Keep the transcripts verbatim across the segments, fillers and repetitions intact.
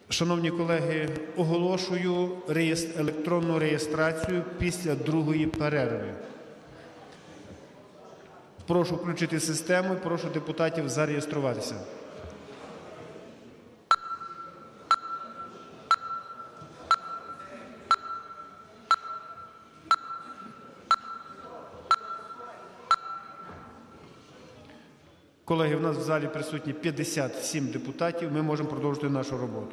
Шановні колеги, оголошую електронну реєстрацію після другої перерви. Прошу включити систему і прошу депутатів зареєструватися. Колеги, у нас в залі присутні п'ятдесят сім депутатів. Ми можемо продовжити нашу роботу.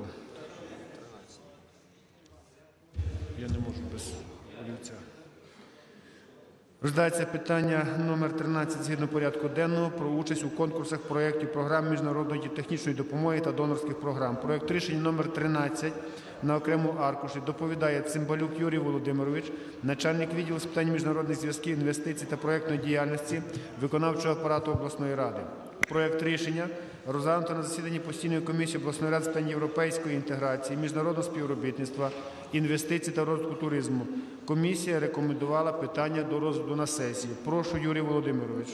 Я не можу без олівця. Розглядається питання номер тринадцять згідно порядку денного про участь у конкурсах проєктів програм міжнародної технічної допомоги та донорських програм. Проєкт рішення номер тринадцять на окремому аркуші доповідає Цимбалюк Юрій Володимирович, начальник відділу з питань міжнародних зв'язків, інвестицій та проєктної діяльності виконавчого апарату обласної ради. Проєкт рішення розглянуто на засіданні постійної комісії обласної ради з питань європейської інтеграції, міжнародного співробітництва, інвестицій та розвитку туризму. Комісія рекомендувала питання до розгляду на сесії. Прошу, Юрій Володимирович.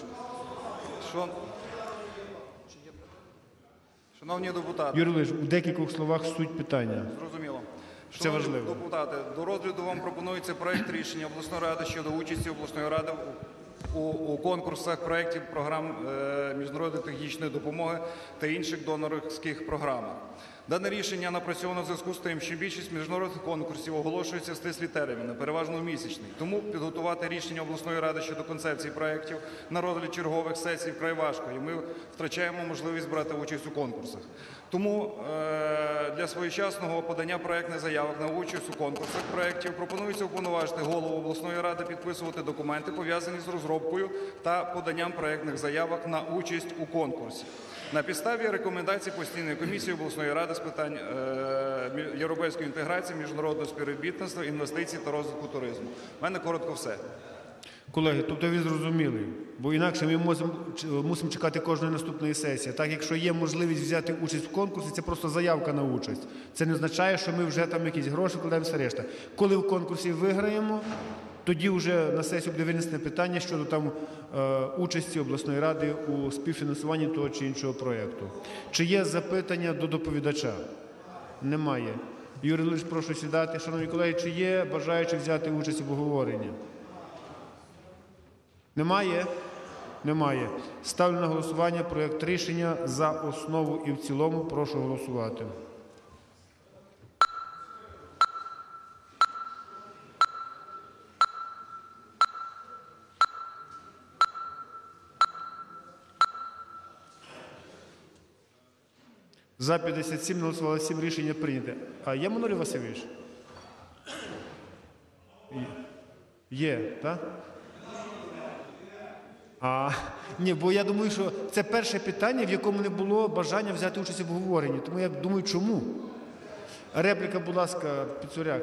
Шановні депутати. Юрій Володимирович, у декількох словах суть питання. Зрозуміло. Це важливо. Депутати, до розгляду вам пропонується проєкт рішення обласної ради щодо участі обласної ради у, у конкурсах проєктів програм е, міжнародної технічної допомоги та інших донорських програмах. Дане рішення напрацьовано в зв'язку з тим, що більшість міжнародних конкурсів оголошується в стислі терміни, переважно в місячний. Тому підготувати рішення обласної ради щодо концепції проєктів на розгляд чергових сесій вкрай важко, і ми втрачаємо можливість брати участь у конкурсах. Тому е для своєчасного подання проєктних заявок на участь у конкурсах проєктів пропонується уповноважити голову обласної ради підписувати документи, пов'язані з розробкою та поданням проєктних заявок на участь у конкурсі. На підставі рекомендацій постійної комісії обласної ради з питань е європейської інтеграції, міжнародного співробітництва, інвестицій та розвитку туризму. У мене коротко все. Колеги, тобто ви зрозуміли, бо інакше ми мусимо, мусимо чекати кожної наступної сесії. Так, якщо є можливість взяти участь в конкурсі, це просто заявка на участь. Це не означає, що ми вже там якісь гроші кладемо, все решта. Коли в конкурсі виграємо, тоді вже на сесію буде винесене питання щодо там е, участі обласної ради у співфінансуванні того чи іншого проєкту. Чи є запитання до доповідача? Немає. Юрій Леонідович, прошу сідати. Шановні колеги, чи є бажаючі взяти участь в обговоренні? Немає? Немає. Ставлю на голосування проєкт рішення за основу і в цілому. Прошу голосувати. За п'ятдесят сім, голосувало сім, рішення прийняте. А є Манолі Васильович? Є, так? А, ні, бо я думаю, що це перше питання, в якому не було бажання взяти участь в обговоренні. Тому я думаю, чому? Репліка, будь ласка, Піцуряк.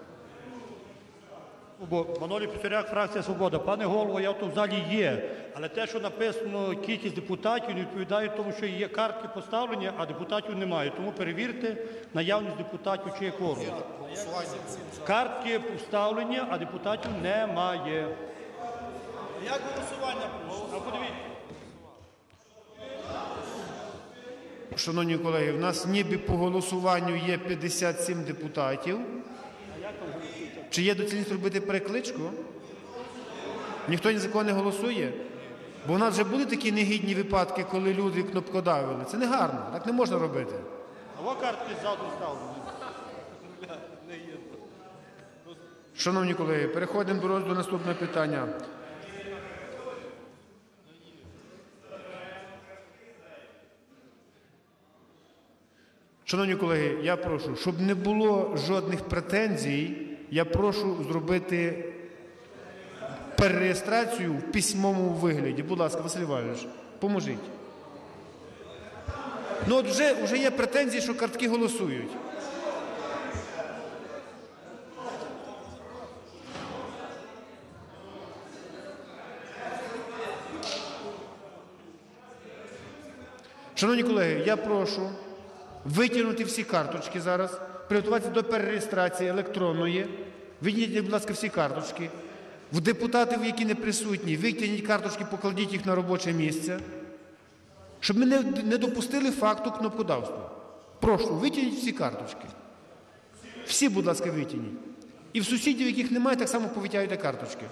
Бо Манолій Піцуряк, фракція «Свобода». Пане голово, я тут в залі є, але те, що написано кількість депутатів, не відповідає тому, що є картки поставлені, а депутатів немає. Тому перевірте наявність депутатів чи є кворум. Картки поставлені, а депутатів немає. Як голосування? А подивіться. Шановні колеги, в нас ніби по голосуванню є п'ятдесят сім депутатів. Чи є доцільність робити перекличку? Ніхто ні за кого не голосує? Бо у нас вже були такі негідні випадки, коли люди кнопкодавили. Це не гарно, так не можна робити. А о картки ззаду ставлені. Шановні колеги, переходимо до розгляду наступного питання. Шановні колеги, я прошу, щоб не було жодних претензій, я прошу зробити перереєстрацію в письмовому вигляді. Будь ласка, Василь Іванович, поможіть. Ну от вже, вже є претензії, що картки голосують. Шановні колеги, я прошу витягнути всі карточки зараз, приготуватися до перереєстрації електронної. Витягніть, будь ласка, всі карточки. В депутатів, які не присутні, витягніть карточки, покладіть їх на робоче місце, щоб ми не, не допустили факту кнопкодавства. Прошу, витягніть всі карточки. Всі, будь ласка, витягніть. І в сусідів, яких немає, так само повитягуйте карточки.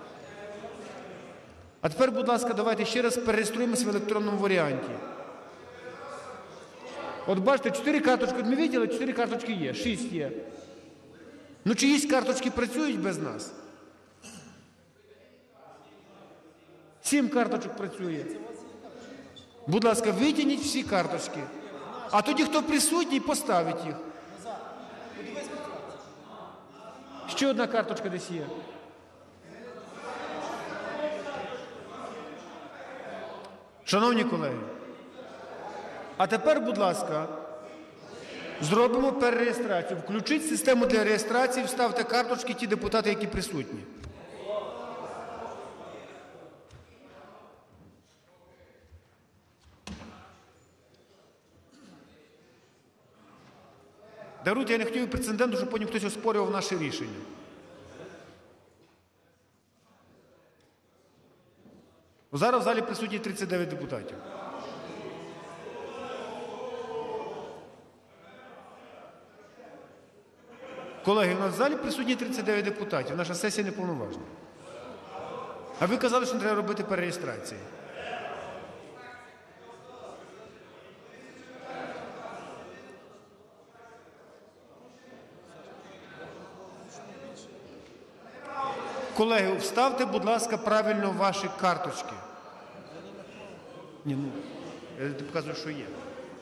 А тепер, будь ласка, давайте ще раз перереєструємося в електронному варіанті. От бачите, чотири карточки ми виділи, чотири карточки є, шість є. Ну чиїсь карточки працюють без нас? Сім карточок працює. Будь ласка, витягніть всі карточки. А тоді, хто присутній, поставить їх. Ще одна карточка десь є. Шановні колеги, а тепер, будь ласка, зробимо перереєстрацію. Включіть систему для реєстрації, вставте карточки ті депутати, які присутні. Даруйте, я не хотів прецеденту, щоб потім хтось оспорював наше рішення. Зараз в залі присутні тридцять дев'ять депутатів. Колеги, у нас в залі присутні тридцять дев'ять депутатів. Наша сесія неповноважна. А ви казали, що не треба робити перереєстрації. Колеги, вставте, будь ласка, правильно ваші карточки. Ні, ну, я тобі показую, що є.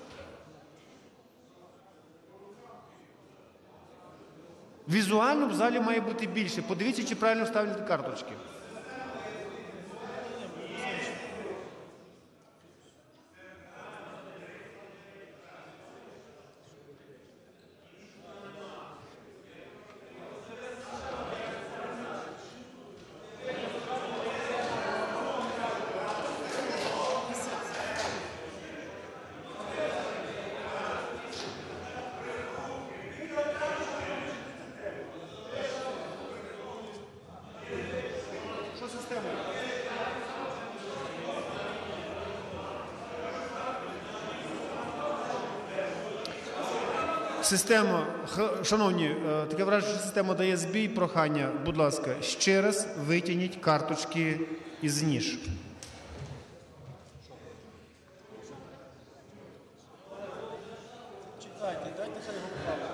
Візуально в залі має бути більше. Подивіться, чи правильно вставляти карточки. Система, шановні, таке враження, що система дає збій, прохання, будь ласка, ще раз витягніть карточки із ніж. Чекайте, дайте хай його вправити.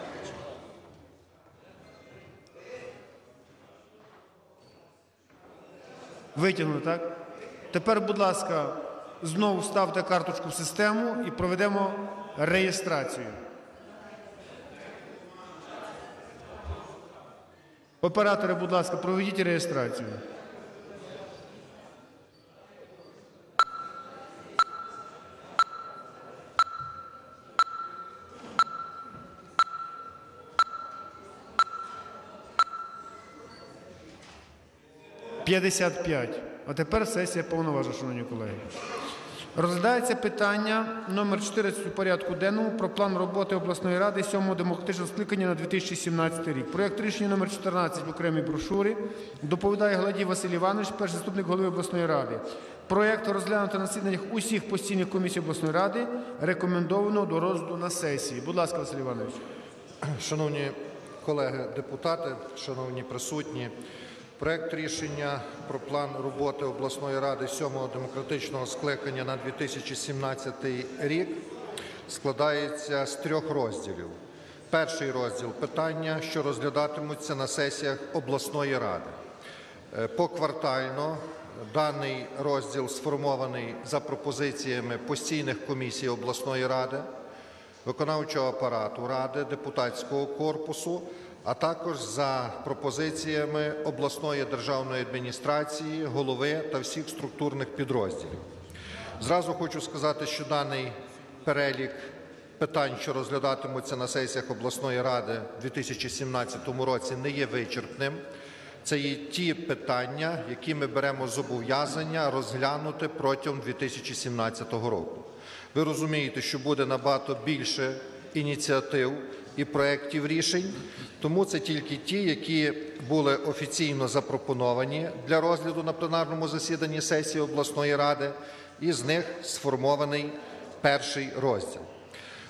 Витягнули, так? Тепер, будь ласка, знову ставте карточку в систему і проведемо реєстрацію. Оператори, будь ласка, проведіть реєстрацію. п'ятдесят п'ять. А тепер сесія повноважна, шановні колеги. Розглядається питання номер чотирнадцять у порядку денному про план роботи обласної ради сьомого демократичного скликання на дві тисячі сімнадцятий рік. Проєкт рішення номер чотирнадцять в окремій брошурі. Доповідає Гладій Василь Іванович, перший заступник голови обласної ради. Проєкт розглянуто на засіданнях усіх постійних комісій обласної ради. Рекомендовано до розгляду на сесії. Будь ласка, Василь Іванович. Шановні колеги депутати, шановні присутні, проект рішення про план роботи обласної ради сьомого демократичного скликання на дві тисячі сімнадцятий рік складається з трьох розділів. Перший розділ – питання, що розглядатимуться на сесіях обласної ради. Поквартально даний розділ сформований за пропозиціями постійних комісій обласної ради, виконавчого апарату ради, депутатського корпусу, а також за пропозиціями обласної державної адміністрації, голови та всіх структурних підрозділів. Зразу хочу сказати, що даний перелік питань, що розглядатимуться на сесіях обласної ради у дві тисячі сімнадцятому році, не є вичерпним. Це є ті питання, які ми беремо зобов'язання розглянути протягом дві тисячі сімнадцятого року. Ви розумієте, що буде набагато більше ініціатив і проєктів рішень, тому це тільки ті, які були офіційно запропоновані для розгляду на пленарному засіданні сесії обласної ради, і з них сформований перший розділ.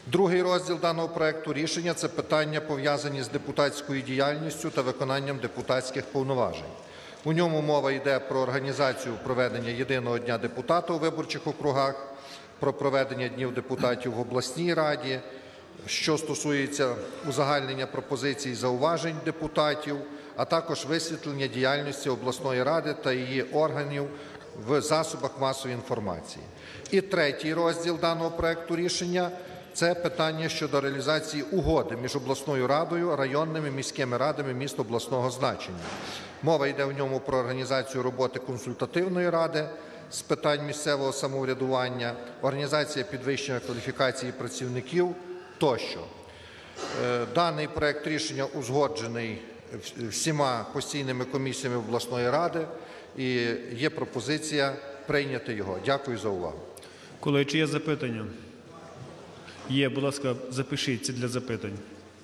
Другий розділ даного проекту рішення – це питання, пов'язані з депутатською діяльністю та виконанням депутатських повноважень. У ньому мова йде про організацію проведення єдиного дня депутата у виборчих округах, про проведення днів депутатів в обласній раді, що стосується узагальнення пропозицій і зауважень депутатів, а також висвітлення діяльності обласної ради та її органів в засобах масової інформації. І третій розділ даного проекту рішення – це питання щодо реалізації угоди між обласною радою, районними міськими радами міст обласного значення. Мова йде в ньому про організацію роботи консультативної ради з питань місцевого самоврядування, організація підвищення кваліфікації працівників тощо. Даний проект рішення узгоджений всіма постійними комісіями обласної ради і є пропозиція прийняти його. Дякую за увагу. Колеги, чи є запитання? Є, будь ласка, запишіться для запитань.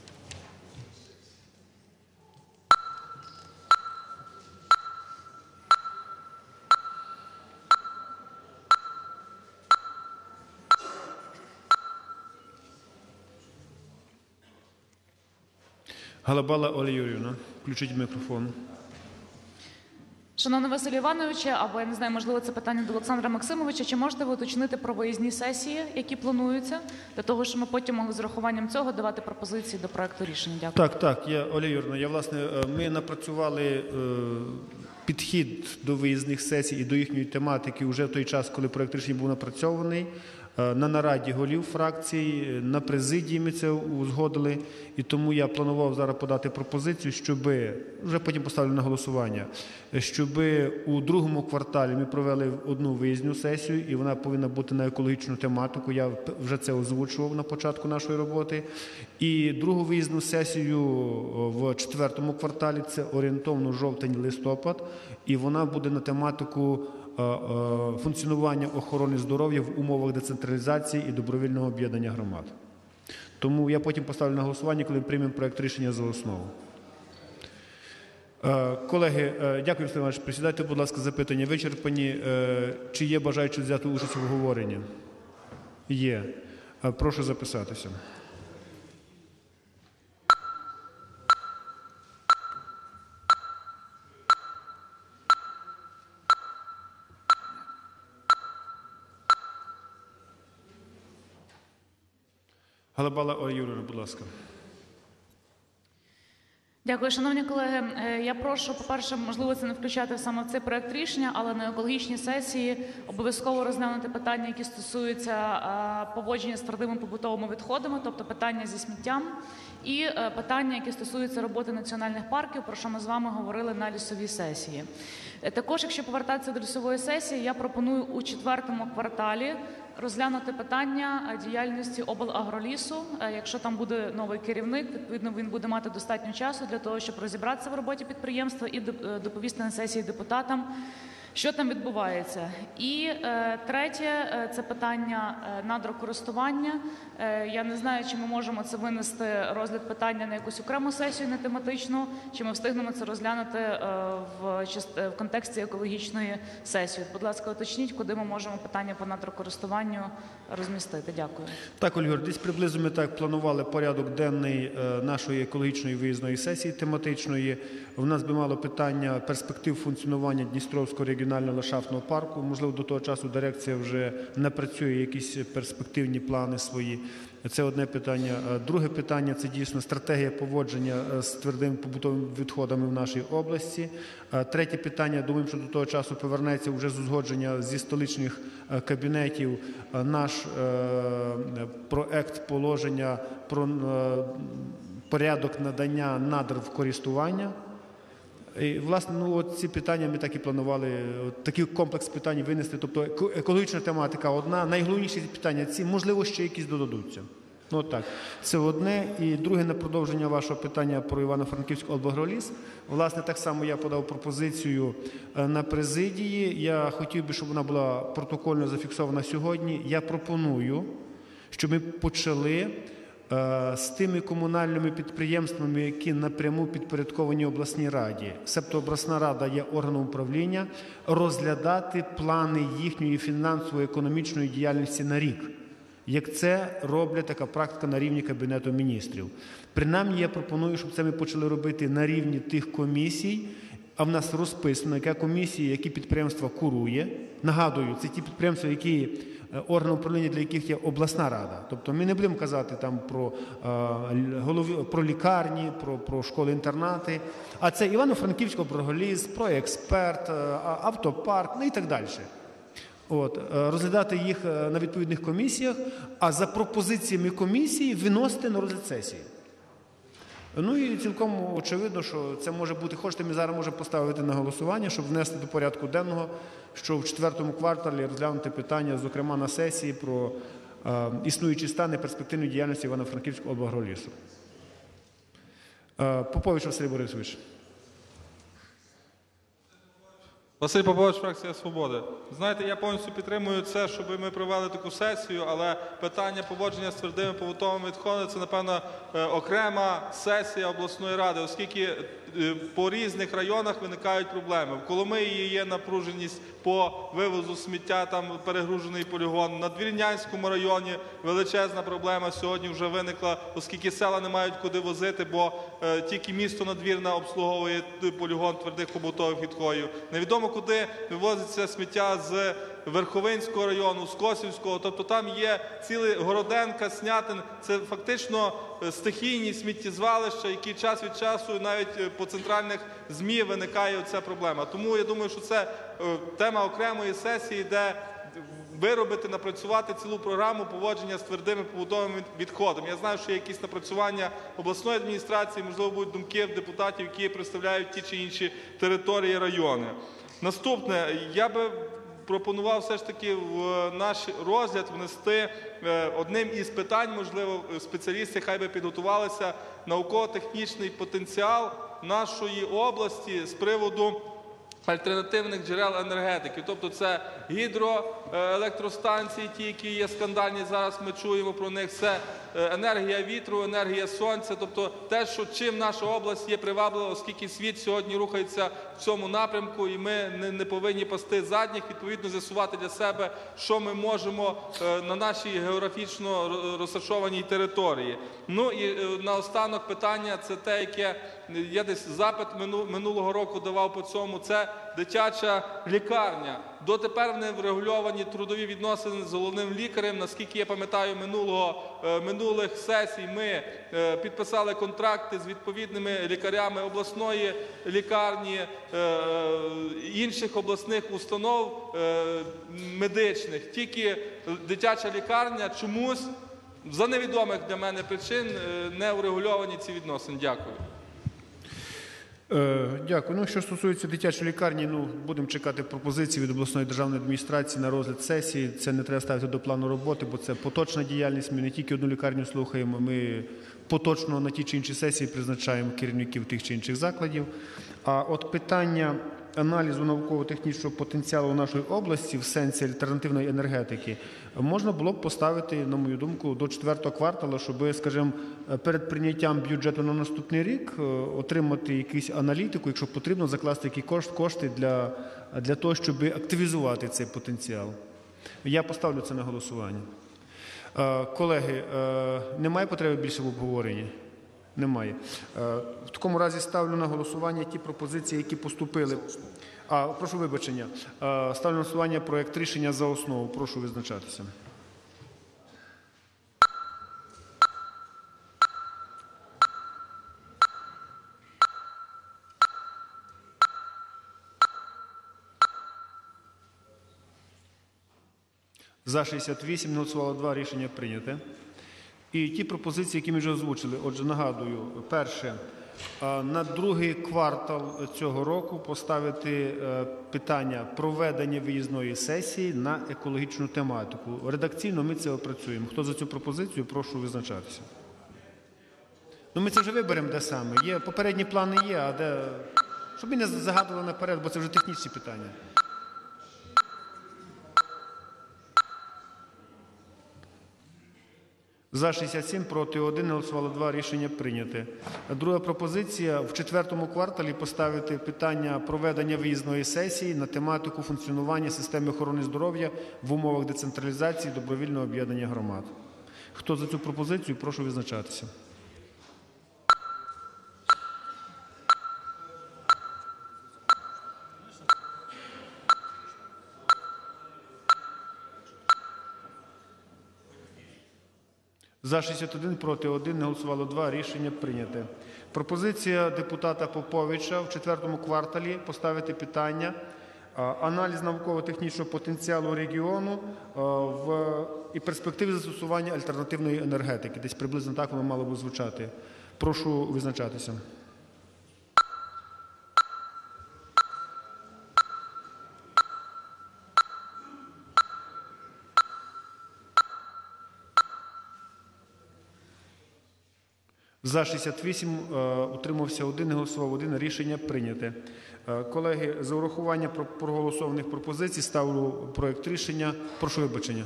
Галабала Оля Юріївна, включіть мікрофон. Шановний Василь Іванович, або, я не знаю, можливо, це питання до Олександра Максимовича, чи можете ви уточнити про виїзні сесії, які плануються, для того, щоб ми потім могли з урахуванням цього давати пропозиції до проекту рішення? Дякую. Так, так, я, Оля Юріївна, я, власне, ми напрацювали е, підхід до виїзних сесій і до їхньої тематики вже в той час, коли проект рішення був напрацьований. На нараді голів фракцій, на президії ми це узгодили, і тому я планував зараз подати пропозицію, щоб, вже потім поставлю на голосування, щоб у другому кварталі ми провели одну виїзну сесію, і вона повинна бути на екологічну тематику, я вже це озвучував на початку нашої роботи, і другу виїзну сесію в четвертому кварталі, це орієнтовно жовтень-листопад, і вона буде на тематику функціонування охорони здоров'я в умовах децентралізації і добровільного об'єднання громад. Тому я потім поставлю на голосування, коли приймемо проект рішення за основу. Колеги, дякую, Руслан Іванович. Присідайте, будь ласка, запитання вичерпані. Чи є бажаючі взяти участь у обговоренні? Є. Прошу записатися. Галабала Оля Юріївна, будь ласка. Дякую, шановні колеги. Я прошу, по-перше, можливо, це не включати саме в цей проект рішення, але на екологічній сесії обов'язково розглянути питання, які стосуються поводження з твердими побутовими відходами, тобто питання зі сміттям, і питання, які стосуються роботи національних парків, про що ми з вами говорили на лісовій сесії. Також, якщо повертатися до лісової сесії, я пропоную у четвертому кварталі розглянути питання діяльності облагролісу. Якщо там буде новий керівник, відповідно, він буде мати достатньо часу для того, щоб розібратися в роботі підприємства і доповісти на сесії депутатам, що там відбувається. І е, третє е, – це питання е, надрокористування. Е, я не знаю, чи ми можемо це винести, розгляд питання на якусь окрему сесію, не тематичну, чи ми встигнемо це розглянути е, в, в контексті екологічної сесії. Будь ласка, уточніть, куди ми можемо питання по надрокористуванню розмістити. Дякую. Так, Ольга, десь приблизно ми так планували порядок денний е, нашої екологічної виїзної сесії тематичної. В нас би мало питання перспектив функціонування Дністровського регіонального ландшафтного парку. Можливо, до того часу дирекція вже напрацює якісь перспективні плани свої. Це одне питання. Друге питання – це дійсно стратегія поводження з твердими побутовими відходами в нашій області. Третє питання, думаємо, що до того часу повернеться вже з узгодження зі столичних кабінетів наш проект положення про порядок надання надр в користування. І, власне, ну, от ці питання ми так і планували, от, такий комплекс питань винести. Тобто екологічна тематика одна, найголовніші питання ці, можливо, ще якісь додадуться. Ну, от так. Це одне. І друге, на продовження вашого питання про Івано-Франківський облагроліс. Власне, так само я подав пропозицію на президії. Я хотів би, щоб вона була протокольно зафіксована сьогодні. Я пропоную, щоб ми почали з тими комунальними підприємствами, які напряму підпорядковані обласній раді, себто обласна рада є органом управління, розглядати плани їхньої фінансово-економічної діяльності на рік. як це роблять така практика на рівні Кабінету міністрів. Принаймні, я пропоную, щоб це ми почали робити на рівні тих комісій, а в нас розписано, яка комісія, які підприємства курує. Нагадую, це ті підприємства, які органи управління, для яких є обласна рада. Тобто ми не будемо казати там про, голові, про лікарні, про, про школи-інтернати, а це Івано-Франківський облраголіз, «Проексперт», автопарк, ну і так далі. От, розглядати їх на відповідних комісіях, а за пропозиціями комісії виносити на розгляд сесії. Ну і цілком очевидно, що це може бути, хочете, ми зараз можемо поставити на голосування, щоб внести до порядку денного, що в четвертому кварталі розглянути питання, зокрема на сесії, про е, існуючі стани перспективної діяльності Івано-Франківського облгоролісу. Е, Попович Василь Борисович. Василь Попович, фракція «Свобода». Знаєте, я повністю підтримую це, щоб ми провели таку сесію, але питання поводження з твердими побутовими відходами – це, напевно, окрема сесія обласної ради, оскільки по різних районах виникають проблеми. В Коломиї є напруженість по вивозу сміття, там перегружений полігон. На Двірнянському районі величезна проблема сьогодні вже виникла, оскільки села не мають куди возити, бо е, тільки місто Надвірна обслуговує полігон твердих побутових відходів. Невідомо, куди вивозиться сміття з Верховинського району, з Косівського, тобто там є цілий Городенка, Снятин, це фактично стихійні сміттєзвалища, які час від часу навіть по центральних ЗМІ виникає ця проблема. Тому я думаю, що це тема окремої сесії, де виробити, напрацювати цілу програму поводження з твердими побутовими відходами. Я знаю, що є якісь напрацювання обласної адміністрації, можливо, будуть думки депутатів, які представляють ті чи інші території, райони. Наступне, я би пропонував все ж таки в наш розгляд внести одним із питань, можливо, спеціалісти хай би підготувалися, науково-технічний потенціал нашої області з приводу альтернативних джерел енергетики. Тобто це гідроелектростанції, ті, які є скандальні, зараз ми чуємо про них, це енергія вітру, енергія сонця, тобто те, що чим наша область є приваблива, оскільки світ сьогодні рухається в цьому напрямку, і ми не, не повинні пасти задніх, відповідно з'ясувати для себе, що ми можемо на нашій географічно розташованій території. Ну і наостанок питання, це те, яке я десь запит минулого року давав по цьому, це дитяча лікарня. Дотепер не врегульовані трудові відносини з головним лікарем. Наскільки я пам'ятаю, минулого, минулих сесій ми підписали контракти з відповідними лікарями обласної лікарні, інших обласних установ медичних. Тільки дитяча лікарня чомусь, за невідомих для мене причин, не врегульовані ці відносини. Дякую. Дякую. Ну, що стосується дитячої лікарні, ну, будемо чекати пропозиції від обласної державної адміністрації на розгляд сесії. Це не треба ставити до плану роботи, бо це поточна діяльність. Ми не тільки одну лікарню слухаємо, ми поточно на ті чи інші сесії призначаємо керівників тих чи інших закладів. А от питання аналізу науково-технічного потенціалу нашої області в сенсі альтернативної енергетики можна було б поставити, на мою думку, до четвертого кварталу, щоб, скажімо, перед прийняттям бюджету на наступний рік отримати якусь аналітику, якщо потрібно, закласти які кошти для, для того, щоб активізувати цей потенціал. Я поставлю це на голосування. Колеги, немає потреби більше в обговоренні? Немає. В такому разі ставлю на голосування ті пропозиції, які поступили. А, прошу вибачення. Ставлю на голосування проект рішення за основу. Прошу визначатися. За шістдесят вісім, не голосувало два, рішення прийняте. І ті пропозиції, які ми вже озвучили, отже, нагадую, перше, на другий квартал цього року поставити питання проведення виїзної сесії на екологічну тематику. Редакційно ми це опрацюємо. Хто за цю пропозицію, прошу визначатися. Ну, ми це вже виберемо, де саме. Є, попередні плани є, а де... Щоб ми не загадували наперед, бо це вже технічні питання. За шістдесят сім, проти один, не голосувало два. Рішення прийняте. Друга пропозиція – в четвертому кварталі поставити питання проведення виїзної сесії на тематику функціонування системи охорони здоров'я в умовах децентралізації добровільного об'єднання громад. Хто за цю пропозицію, прошу визначатися. За шістдесят один, проти один, не голосувало два. Рішення прийняте. Пропозиція депутата Поповича в четвертому кварталі поставити питання аналіз науково-технічного потенціалу регіону в, і перспективи застосування альтернативної енергетики. Десь приблизно так воно мало би звучати. Прошу визначатися. За шістдесят вісім, утримався один, не голосував один. Рішення прийняте. Колеги, за урахування проголосованих пропозицій ставлю проект рішення. Прошу вибачення.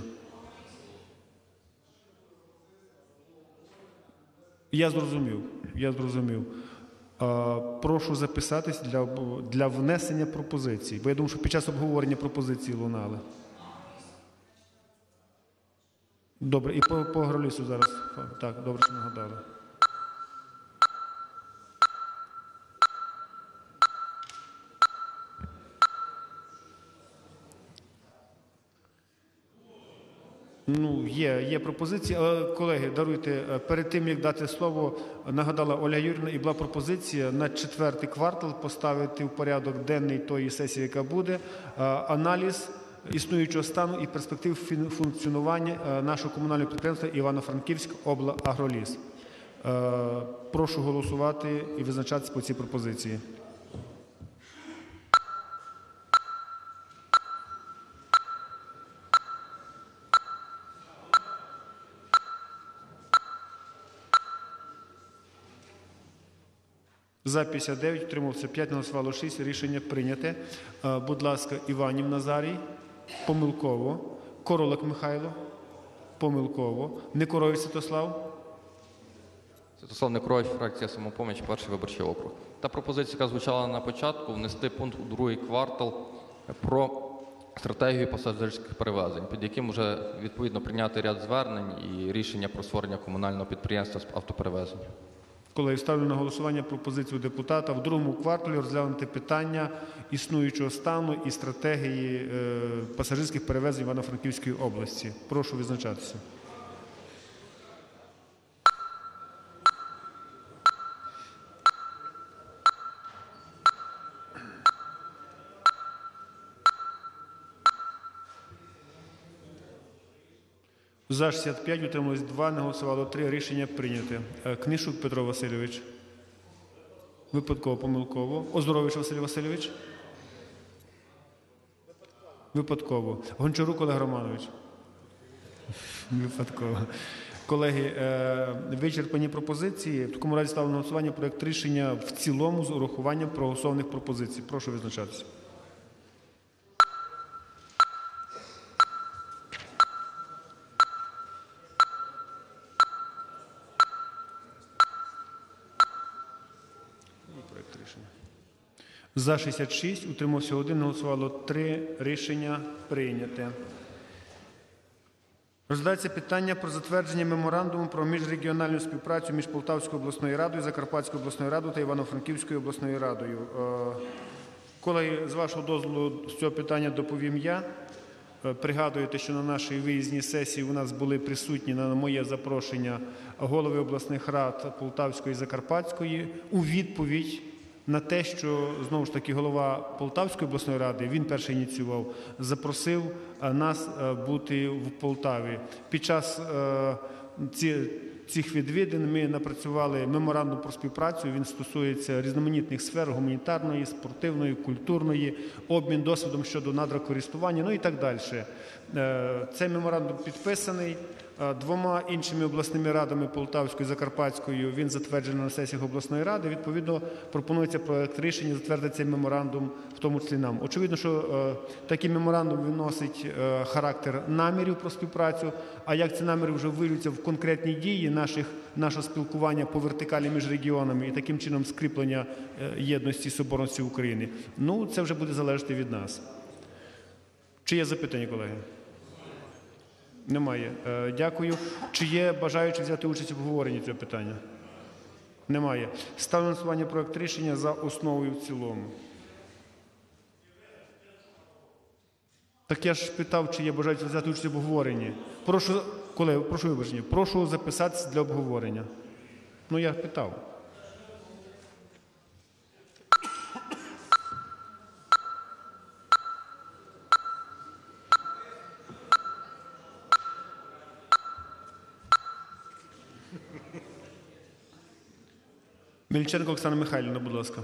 Я зрозумів. Я зрозумів. Прошу записатись для, для внесення пропозицій. Бо я думаю, що під час обговорення пропозиції лунали. Добре. І по, по Гролісу зараз. Так, добре, що нагадали. Ну, є, є пропозиції, але, колеги, даруйте, перед тим, як дати слово, нагадала Ольга Юріївна, і була пропозиція на четвертий квартал поставити в порядок денний тої сесії, яка буде, аналіз існуючого стану і перспектив функціонування нашого комунального підприємства Івано-Франківськ облагроліс. Прошу голосувати і визначатися по цій пропозиції. За п'ятдесят дев'ять, утримався п'ять, не голосувало шість. Рішення прийняте. Будь ласка, Іванів Назарій. Помилково. Королик Михайло. Помилково. Некорович Святослав. Святослав Некорович, фракція «Самопоміч», перший виборчий округ. Та пропозиція, яка звучала на початку, внести пункт у другий квартал про стратегію пасажирських перевезень, під яким вже відповідно прийняти ряд звернень і рішення про створення комунального підприємства з автоперевезень. Колеги, ставлю на голосування пропозицію депутата в другому кварталі розглянути питання існуючого стану і стратегії е, пасажирських перевезень Івано-Франківської області. Прошу визначатися. За шістдесят п'ять, утрималось два, не голосувало три. Рішення прийняте. Книшук Петро Васильович. Випадково, помилково. Оздорович Василь Васильович. Випадково. Гончарук Олег Романович. Випадково. Колеги, вичерпані пропозиції. В такому разі ставлю на голосування проект рішення в цілому з урахуванням проголосованих пропозицій. Прошу визначатися. За шістдесят шість, утримався один, не голосувало три. Рішення прийняте. Розглядається питання про затвердження меморандуму про міжрегіональну співпрацю між Полтавською обласною радою, Закарпатською обласною радою та Івано-Франківською обласною радою. Колеги, з вашого дозволу, з цього питання доповім я. Пригадуєте, що на нашій виїзній сесії у нас були присутні на моє запрошення голови обласних рад Полтавської і Закарпатської у відповідь на те, що, знову ж таки, голова Полтавської обласної ради, він перший ініціював, запросив нас бути в Полтаві. Під час ці, цих відвідин ми напрацювали меморандум про співпрацю, він стосується різноманітних сфер, гуманітарної, спортивної, культурної, обмін досвідом щодо надрокористування, ну і так далі. Цей меморандум підписаний. Е, Двома іншими обласними радами Полтавською і Закарпатською він затверджений на сесіях обласної ради. Відповідно, пропонується проект рішення затвердити цей меморандум, в тому числі нам. Очевидно, що е, такий меморандум він носить е, характер намірів про співпрацю, а як ці наміри вже вилються в конкретні дії наших, нашого спілкування по вертикалі між регіонами і таким чином скріплення е, єдності і соборності України, ну, це вже буде залежати від нас. Чи є запитання, колеги? Немає. Е, Дякую. Чи є бажаючі взяти участь в обговоренні цього питання? Немає. Ставлю на голосування проект рішення за основу і в цілому. Так я ж питав, чи є бажаючі взяти участь в обговоренні. Прошу, колеги, прошу вибачення, прошу записатися для обговорення. Ну, я питав. Мельниченко Оксана Михайлівна, будь ласка.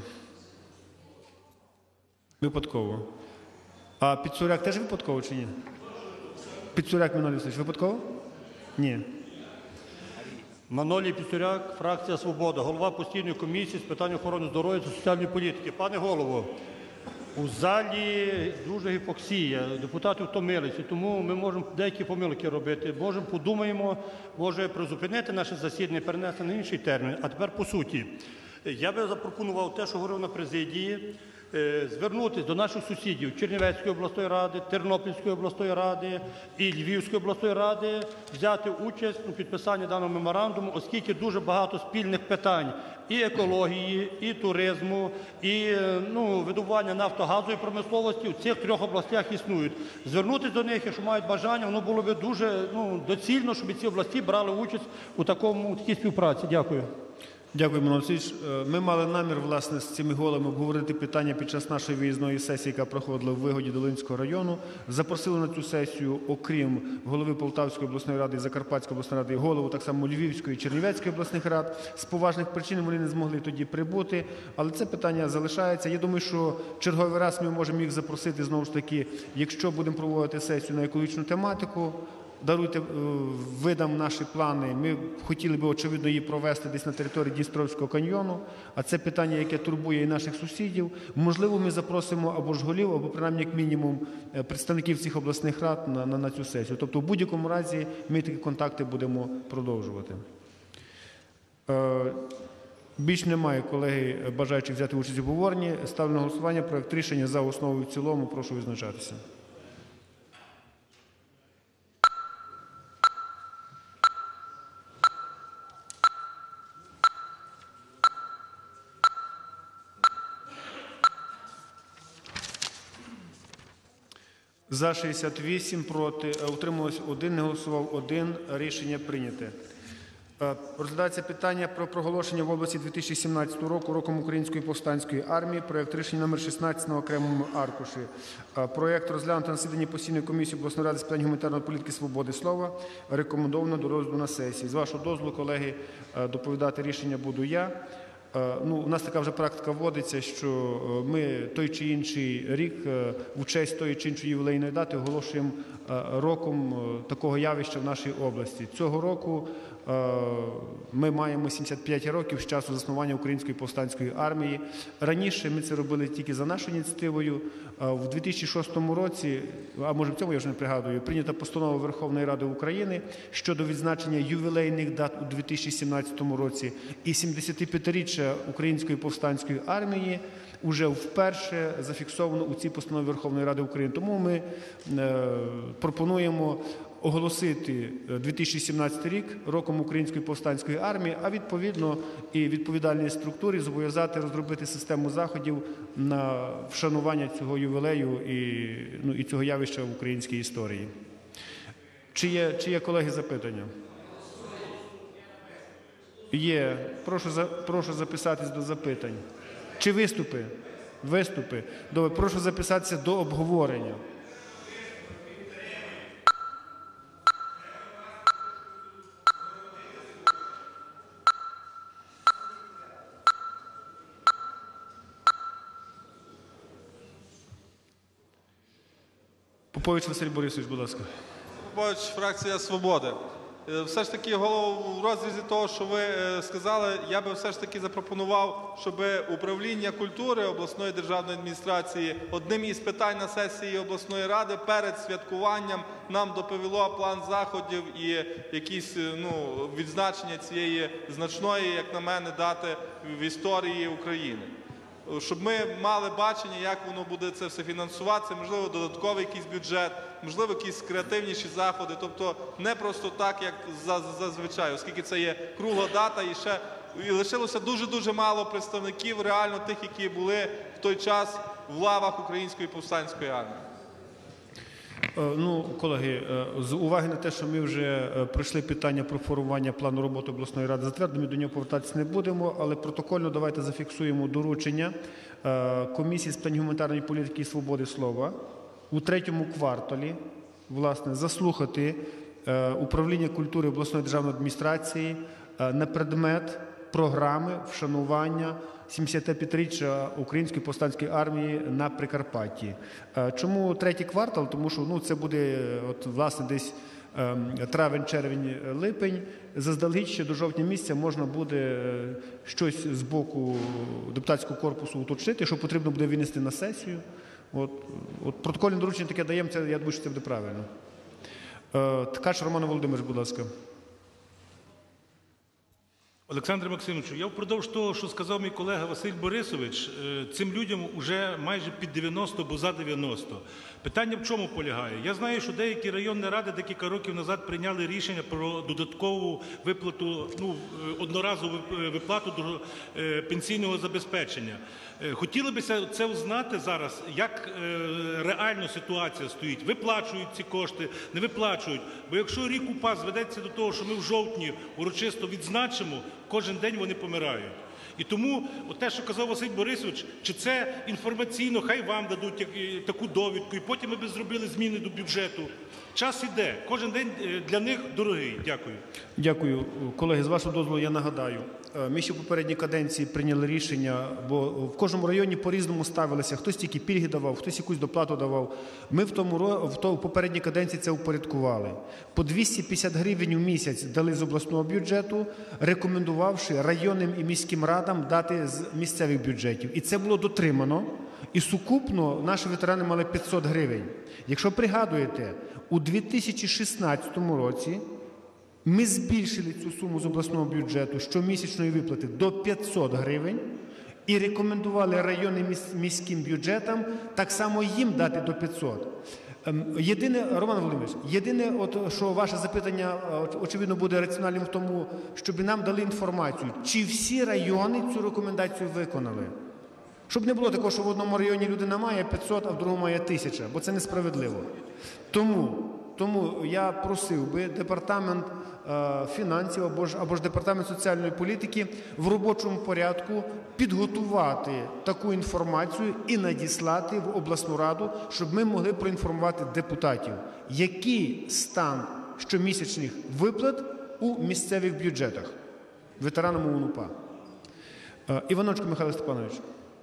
Випадково. А Підсуряк теж випадково чи ні? Підсуряк Манолій Васильович, випадково? Ні. Манолій Пісюряк, фракція «Свобода», голова постійної комісії з питань охорони здоров'я та соціальної політики. Пане голово, у залі дуже гіпоксія, депутати втомилися, тому ми можемо деякі помилки робити. Можемо, подумаємо, може призупинити наше засідання, перенести на інший термін. А тепер по суті. Я би запропонував те, що говорив на президії, звернутися до наших сусідів Чернівецької обласної ради, Тернопільської обласної ради і Львівської обласної ради, взяти участь у підписанні даного меморандуму, оскільки дуже багато спільних питань і екології, і туризму, і ну, видобування нафтогазової промисловості в цих трьох областях існують. Звернутися до них, якщо мають бажання, воно було б дуже ну, доцільно, щоб ці області брали участь у такому, у такій співпраці. Дякую. Дякую, Манолій Васильович. Ми мали намір, власне, з цими голами обговорити питання під час нашої виїзної сесії, яка проходила в Вигоді Долинського району. Запросили на цю сесію, окрім голови Полтавської обласної ради і Закарпатської обласної ради, голову так само Львівської і Чернівецької обласних рад. З поважних причин вони не змогли тоді прибути, але це питання залишається. Я думаю, що черговий раз ми можемо їх запросити, знову ж таки, якщо будемо проводити сесію на екологічну тематику. Даруйте, видам наші плани. Ми хотіли би, очевидно, її провести десь на території Дністровського каньйону, а це питання, яке турбує і наших сусідів. Можливо, ми запросимо або ж голів, або принаймні, як мінімум, представників цих обласних рад на, на, на цю сесію. Тобто, в будь-якому разі, ми такі контакти будемо продовжувати. Е, більш немає, колеги, бажаючих взяти участь у обговоренні. Ставлю на голосування проект рішення за основу і в цілому. Прошу визначатися. За шістдесят вісім, проти, утрималось один, не голосував один. Рішення прийняте. Розглядається питання про проголошення в області дві тисячі сімнадцятого року роком Української повстанської армії. Проект рішення номер шістнадцять на окремому аркуші. Проект розглянуто на засіданні постійної комісії обласної ради з питань гуманітарної політики, свободи слова. Рекомендовано до розгляду на сесії. З вашого дозволу, колеги, доповідати рішення буду я. Ну, у нас така вже практика вводиться, що ми той чи інший рік в честь тої чи іншої ювілейної дати оголошуємо роком такого явища в нашій області. Цього року ми маємо сімдесят п'ять років з часу заснування Української повстанської армії. Раніше ми це робили тільки за нашою ініціативою. В дві тисячі шостому році, а може в цьому я вже не пригадую, прийнята постанова Верховної Ради України щодо відзначення ювілейних дат у дві тисячі сімнадцятому році і сімдесятип'ятиріччя Української повстанської армії уже вперше зафіксовано у цій постанові Верховної Ради України. Тому ми е, пропонуємо оголосити дві тисячі сімнадцятий рік роком Української повстанської армії, а відповідно і відповідальній структурі зобов'язати розробити систему заходів на вшанування цього ювілею і, ну, і цього явища в українській історії. Чи є, чи є, колеги, запитання? Є. Прошу, за, прошу записатись до запитань. Чи виступи? Виступи. Добре, прошу записатися до обговорення. Попович Василь Борисович, будь ласка. Попович, фракція «Свободи». Е, Все ж таки, голову, в розрізі того, що ви е, сказали, я би все ж таки запропонував, щоб управління культури обласної державної адміністрації одним із питань на сесії обласної ради перед святкуванням нам доповіло план заходів і якісь е, ну, відзначення цієї значної, як на мене, дати в історії України. Щоб ми мали бачення, як воно буде це все фінансуватися, можливо, додатковий якийсь бюджет, можливо, якісь креативніші заходи, тобто не просто так, як зазвичай, оскільки це є кругла дата і ще і лишилося дуже-дуже мало представників, реально тих, які були в той час в лавах Української повстанської армії. Ну, колеги, з уваги на те, що ми вже пройшли питання про формування плану роботи обласної ради затвердимо, до нього повертатися не будемо, але протокольно давайте зафіксуємо доручення Комісії з питань гуманітарної політики і свободи слова у третьому кварталі, власне, заслухати управління культури обласної державної адміністрації на предмет програми вшанування сімдесятип'ятиріччя Української повстанської армії на Прикарпатті. Чому третій квартал? Тому що ну, це буде от, власне десь травень, червень, липень. Заздалегідь ще до жовтня місяця можна буде щось з боку депутатського корпусу уточнити, що потрібно буде винести на сесію. От, от протокольне доручення таке даємо, це, я думаю, що це буде правильно. Ткач Роман Володимирович, будь ласка. Олександр Максимович, я впродовж того, що сказав мій колега Василь Борисович, цим людям вже майже під дев'яносто, бо за дев'яносто. Питання в чому полягає? Я знаю, що деякі районні ради декілька років назад прийняли рішення про додаткову виплату, ну, одноразову виплату до пенсійного забезпечення. Хотіли б це узнати зараз, як реально ситуація стоїть. Виплачують ці кошти, не виплачують. Бо якщо рік УПА зведеться до того, що ми в жовтні урочисто відзначимо, кожен день вони помирають. І тому от те, що казав Василь Борисович, чи це інформаційно, хай вам дадуть таку довідку, і потім ми б зробили зміни до бюджету. Час іде. Кожен день для них дорогий. Дякую. Дякую. Колеги, з вашого дозволу я нагадаю. Ми ще в попередній каденції прийняли рішення, бо в кожному районі по-різному ставилися. Хтось тільки пільги давав, хтось якусь доплату давав. Ми в тому в тому, в попередній каденції це упорядкували. По двісті п'ятдесят гривень у місяць дали з обласного бюджету, рекомендувавши районним і міським радам дати з місцевих бюджетів. І це було дотримано. І сукупно наші ветерани мали п'ятсот гривень. Якщо пригадуєте, у дві тисячі шістнадцятому році ми збільшили цю суму з обласного бюджету щомісячної виплати до п'ятсот гривень і рекомендували районним міським бюджетам так само їм дати до п'ятсот. Єдине, Роман Володимирович, єдине, от, що ваше запитання, очевидно, буде раціональним в тому, щоб нам дали інформацію, чи всі райони цю рекомендацію виконали. Щоб не було такого, що в одному районі людина має п'ятсот, а в другому має тисяча, бо це несправедливо. Тому, тому я просив би департамент е, фінансів або ж, або ж департамент соціальної політики в робочому порядку підготувати таку інформацію і надіслати в обласну раду, щоб ми могли проінформувати депутатів, який стан щомісячних виплат у місцевих бюджетах ветеранам УНУПА. Е, Іваночко Михайло Степанович.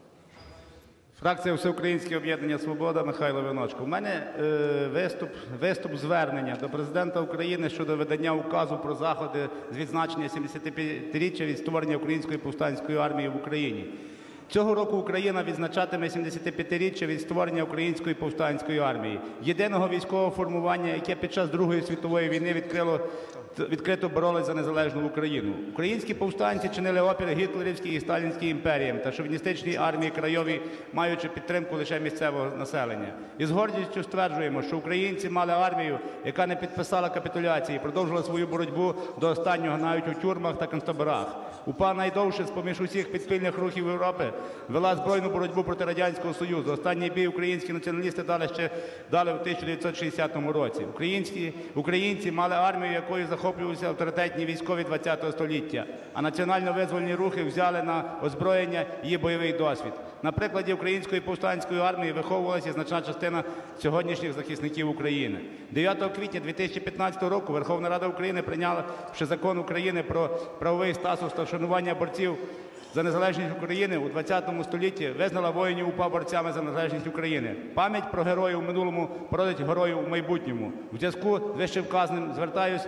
Фракція Всеукраїнське об'єднання «Свобода», Михайло Іваночко. У мене е, виступ, виступ звернення до Президента України щодо видання указу про заходи з відзначення сімдесятип'ятиріччя від створення Української повстанської армії в Україні. Цього року Україна відзначатиме сімдесятип'ятиріччя від створення Української повстанської армії, єдиного військового формування, яке під час Другої світової війни відкрило, відкрито боролось за незалежну Україну. Українські повстанці чинили опір гітлерівській і сталінській імперіям та шовіністичній армії краєвій, маючи підтримку лише місцевого населення. І з гордістю стверджуємо, що українці мали армію, яка не підписала капітуляції, продовжила свою боротьбу до останнього навіть у тюрмах та концтаборах. УПА найдовше з-поміж усіх підпільних рухів Європи вела збройну боротьбу проти Радянського Союзу. Останній бій українські націоналісти дали ще дали в тисяча дев'ятсот шістдесятому році. Українські, українці мали армію, якою захоплювалися авторитетні військові ХХ століття, а національно-визвольні рухи взяли на озброєння її бойовий досвід. На прикладі Української повстанської армії виховувалася значна частина сьогоднішніх захисників України. дев'ятого квітня дві тисячі п'ятнадцятого року Верховна Рада України прийняла ще закон України про правовий статус та вшанування борців за незалежність України у ХХ столітті, визнала воїнів УПА борцями за незалежність України. Пам'ять про героїв у минулому породить героїв у майбутньому. У зв'язку з вищевказаним звертаюсь до Президента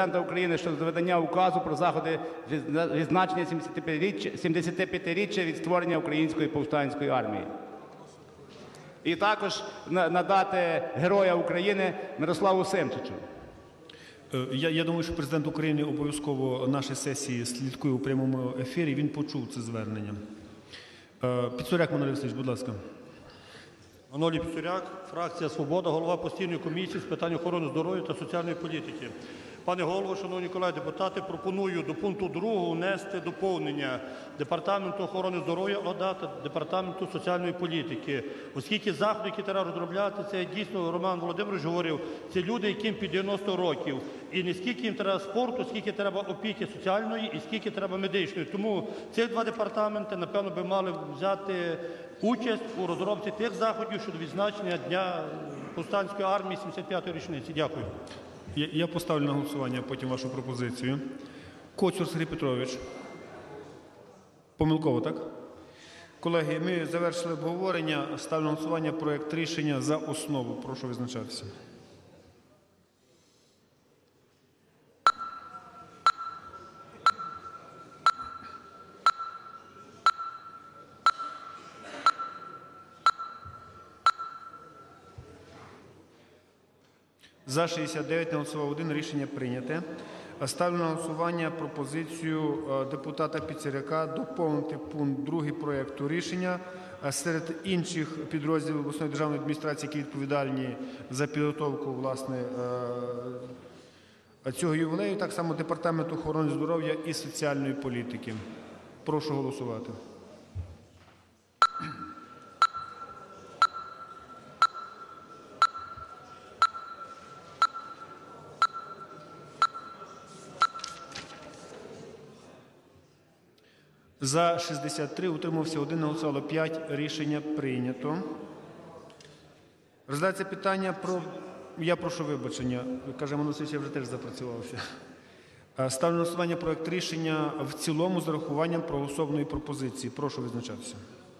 Президента України щодо видання указу про заходи відзначення сімдесятип'ятиріччя від створення Української повстанської армії. І також надати Героя України Мирославу Симчичу. Я, я думаю, що президент України обов'язково наші сесії слідкує у прямому ефірі, він почув це звернення. Піцуряк Манолій Васильович, будь ласка. Манолій Піцуряк, фракція «Свобода», голова постійної комісії з питань охорони здоров'я та соціальної політики. Пане голово, шановні колеги депутати, пропоную до пункту другого внести доповнення Департаменту охорони здоров'я ОДА та Департаменту соціальної політики. Оскільки заходи, які треба розробляти, це дійсно, Роман Володимирович говорив, це люди, яким під дев'яносто років. І не скільки їм треба спорту, скільки треба опіки соціальної і скільки треба медичної. Тому ці два департаменти, напевно, би мали взяти участь у розробці тих заходів щодо відзначення Дня повстанської армії сімдесят п'ятої річниці. Дякую. Я, я поставлю на голосування потім вашу пропозицію. Коцюр Сергій Петрович. Помилково, так? Колеги, ми завершили обговорення. Ставлю на голосування проект рішення за основу. Прошу визначатися. За шістдесят дев'ять, не голосував один. Рішення прийняте. Ставлю на голосування пропозицію депутата Піцуряка доповнити пункт другий проєкту рішення серед інших підрозділів обласної державної адміністрації, які відповідальні за підготовку, власне, цього ювілею, так само Департамент охорони здоров'я і соціальної політики. Прошу голосувати. За шістдесят три, утримався один, не голосувало п'ять. Рішення прийнято. Розглядається питання про... Я прошу вибачення. Каже Манусович, я вже теж запрацювався. Ставлю на голосування проект рішення в цілому з урахуванням проголосованої пропозиції. Прошу визначатися.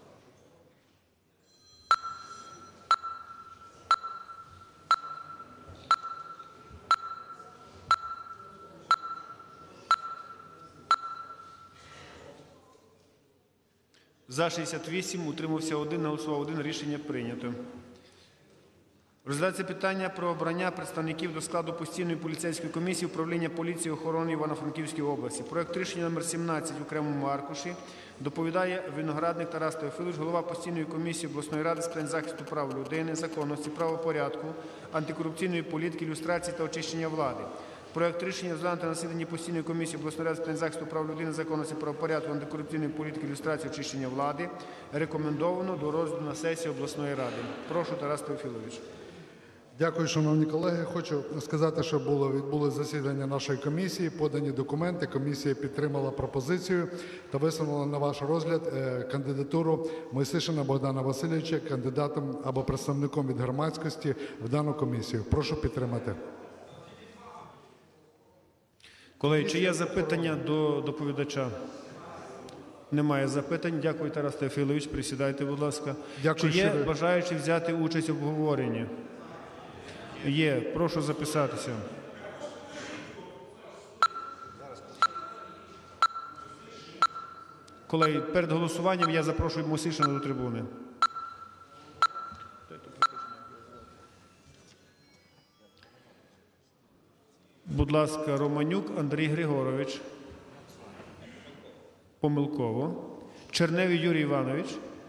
За шістдесят вісім, утримався один, не голосував один. Рішення прийнято. Розглядається питання про обрання представників до складу постійної поліцейської комісії управління поліції охорони Івано-Франківської області. Проект рішення номер сімнадцять в окремому аркуші. Доповідає Виноградник Тарас Теофілович, голова постійної комісії обласної ради з питань захисту прав людини, законності, правопорядку, антикорупційної політики, люстрації та очищення влади. Проект рішення розглянути на засіданні постійної комісії обласної ради з питань захисту прав людини, законності, правопорядку, антикорупційної політики, люстрації, очищення влади. Рекомендовано до розгляду на сесії обласної ради. Прошу, Тарас Теофілович. Дякую, шановні колеги. Хочу сказати, що було відбулось засідання нашої комісії, подані документи. Комісія підтримала пропозицію та висунула на ваш розгляд кандидатуру Мойсишина Богдана Васильовича кандидатом або представником від громадськості в дану комісію. Прошу підтримати. Колеги, чи є запитання до доповідача? Немає запитань. Дякую, Тарас Теофілович. Присідайте, будь ласка. Дякую, чи є ви... бажаючі взяти участь в обговоренні? Є. Прошу записатися. Колеги, перед голосуванням я запрошую Мойсишина до трибуни. Будь ласка, Романюк Андрій Григорович. Помилково. Черневий Юрій Іванович.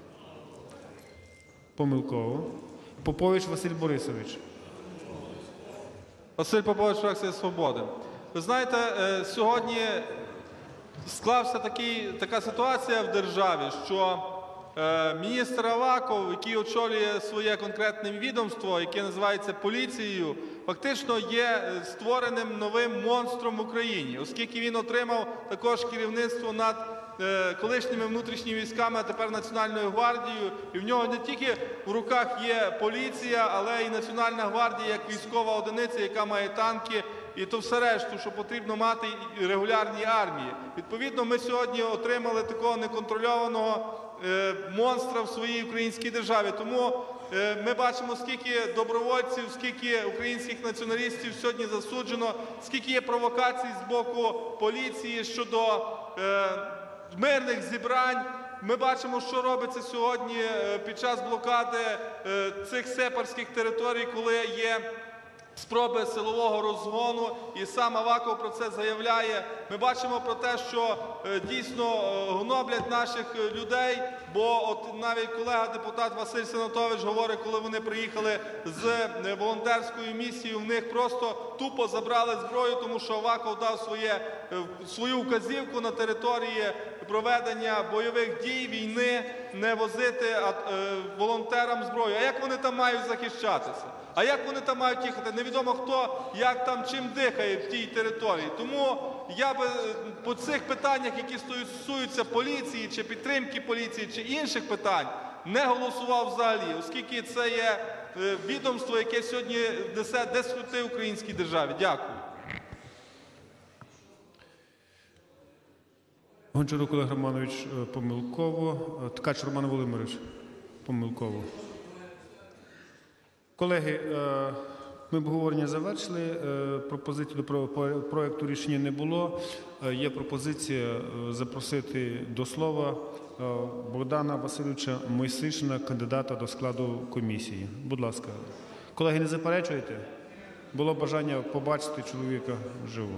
Помилково. Попович Василь Борисович. Василь Попович, фракція «Свободи». Ви знаєте, сьогодні склався такий, така ситуація в державі, що міністр Аваков, який очолює своє конкретне відомство, яке називається поліцією, фактично є створеним новим монстром в Україні, оскільки він отримав також керівництво над колишніми внутрішніми військами, а тепер Національною гвардією. І в нього не тільки в руках є поліція, але і Національна гвардія як військова одиниця, яка має танки, і то все решту, що потрібно мати регулярній армії. Відповідно, ми сьогодні отримали такого неконтрольованого монстра в своїй українській державі. Тому Е, Ми бачимо, скільки добровольців, скільки українських націоналістів сьогодні засуджено, скільки є провокацій з боку поліції щодо е, мирних зібрань. Ми бачимо, що робиться сьогодні е, під час блокади е, цих сепарських територій, коли є спроби силового розгону, і сам Аваков про це заявляє. Ми бачимо про те, що е, дійсно е, гноблять наших е, людей, бо от навіть колега-депутат Василь Сенатович говорить, коли вони приїхали з е, волонтерською місією, в них просто тупо забрали зброю, тому що Аваков дав своє, е, свою вказівку на території проведення бойових дій, війни, не возити а, е, волонтерам зброю. А як вони там мають захищатися? А як вони там мають їхати? Невідомо хто, як там, чим дихає в тій території. Тому я би по цих питаннях, які стосуються поліції, чи підтримки поліції, чи інших питань, не голосував взагалі, оскільки це є відомство, яке сьогодні несе деструктив українській державі. Дякую. Гончарук Олег Романович помилково. Ткач Роман Володимирович помилково. Колеги, ми обговорення завершили, пропозиції до проекту рішення не було. Є пропозиція запросити до слова Богдана Васильовича Мойсишина, кандидата до складу комісії. Будь ласка. Колеги, не заперечуєте? Було бажання побачити чоловіка вживу.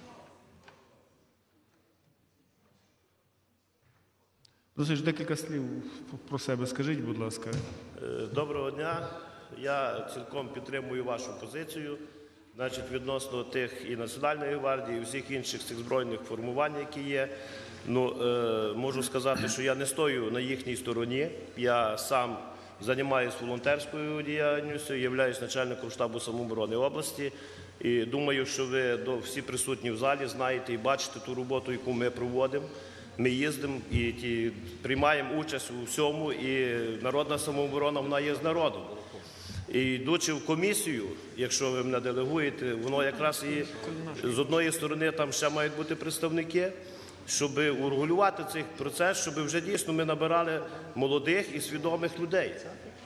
Досить декілька слів про себе скажіть, будь ласка. Доброго дня. Я цілком підтримую вашу позицію, значить, відносно тих і Національної гвардії, і всіх інших цих збройних формувань, які є. Ну, е, можу сказати, що я не стою на їхній стороні. Я сам займаюся волонтерською діяльністю, являюсь начальником штабу самооборони області. І думаю, що ви всі присутні в залі знаєте і бачите ту роботу, яку ми проводимо. Ми їздимо і ті, приймаємо участь у всьому, і народна самооборона, вона є з народом. І йдучи в комісію, якщо ви мене делегуєте, воно якраз і з одної сторони там ще мають бути представники, щоб урегулювати цей процес, щоб вже дійсно ми набирали молодих і свідомих людей.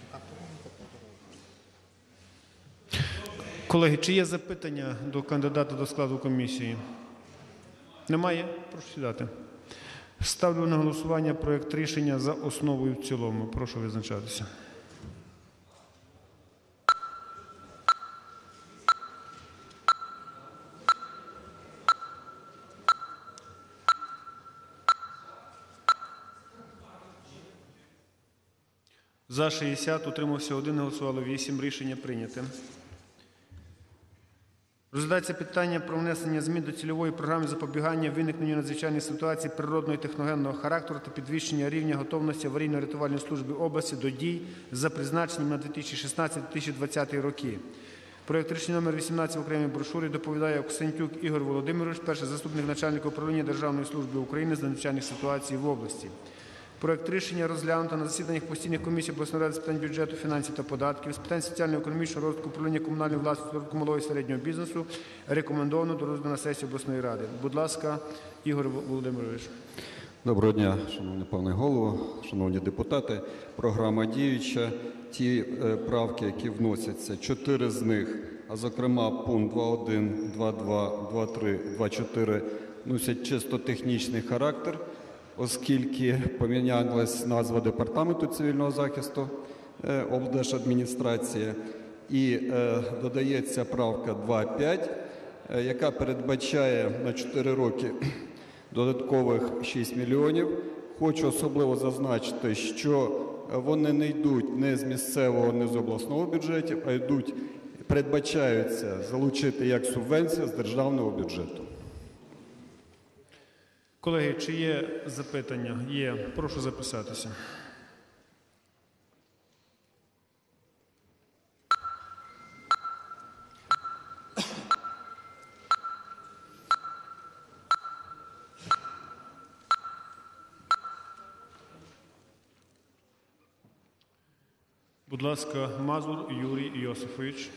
Колеги, чи є запитання до кандидата до складу комісії? Немає? Прошу сідати. Ставлю на голосування проект рішення за основу і в цілому. Прошу визначатися. За шістдесят, утримався один, голосувало вісім. Рішення прийняте. Розглядається питання про внесення змін до цільової програми запобігання виникненню надзвичайних ситуацій природного і техногенного характеру та підвищення рівня готовності аварійно-рятувальної служби області до дій за призначенням на дві тисячі шістнадцятий - дві тисячі двадцятий роки. Проект рішення номер вісімнадцять в окремій брошурі доповідає Оксентюк Ігор Володимирович, перший заступник начальника управління Державної служби України з надзвичайних ситуацій в області. Проект рішення розглянуто на засіданнях постійних комісій обласної ради з питань бюджету, фінансів та податків, з питань соціально-економічного розвитку, управління комунальної власності, розвитку малого і середнього бізнесу, рекомендовано до розгляду на сесії обласної ради. Будь ласка, Ігор Володимирович. Доброго дня, шановний пане голово, шановні депутати. Програма діюча. Ті е, правки, які вносяться, чотири з них, а зокрема пункт два один, два два, два три, два чотири, носять чисто технічний характер, оскільки помінялась назва Департаменту цивільного захисту е, облдержадміністрації, і е, додається правка два п'ять, е, яка передбачає на чотири роки додаткових шість мільйонів. Хочу особливо зазначити, що вони не йдуть не з місцевого, не з обласного бюджетів, а йдуть, передбачаються залучити як субвенція з державного бюджету. Колеги, чи є запитання? Є. Прошу записатися. Будь ласка, Мазур Юрій Йосифович.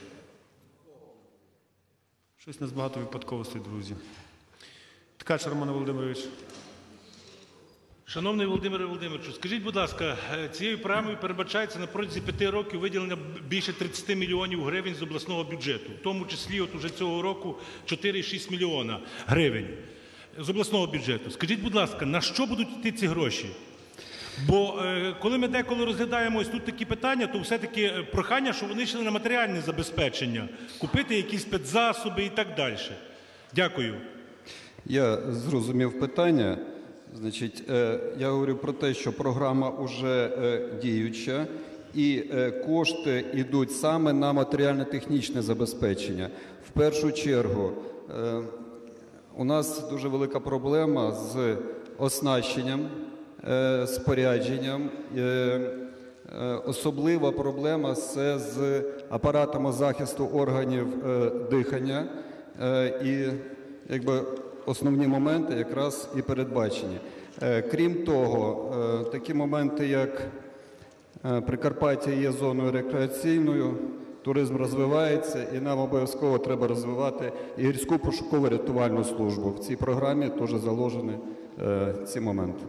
Щось у нас багато випадковостей, друзі. Ткач Роман Володимирович. Шановний Володимире Володимировичу, скажіть, будь ласка, цією програмою передбачається на протязі п'яти років виділення більше тридцять мільйонів гривень з обласного бюджету, в тому числі от уже цього року чотири цілих шість десятих мільйона гривень з обласного бюджету. Скажіть, будь ласка, на що будуть йти ці гроші? Бо е, коли ми деколи розглядаємо ось тут такі питання, то все-таки прохання, щоб вони йшли на матеріальне забезпечення, купити якісь спецзасоби і так далі. Дякую. Я зрозумів питання. Значить, е, я говорю про те, що програма вже е, діюча, і е, кошти йдуть саме на матеріально-технічне забезпечення. В першу чергу, е, у нас дуже велика проблема з оснащенням, е, спорядженням. Е, е, особлива проблема це з апаратами захисту органів е, дихання. Е, і, якби, основні моменти якраз і передбачені. Крім того, такі моменти, як Прикарпаття є зоною рекреаційною, туризм розвивається, і нам обов'язково треба розвивати і гірську пошуково-рятувальну службу. В цій програмі теж заложені ці моменти.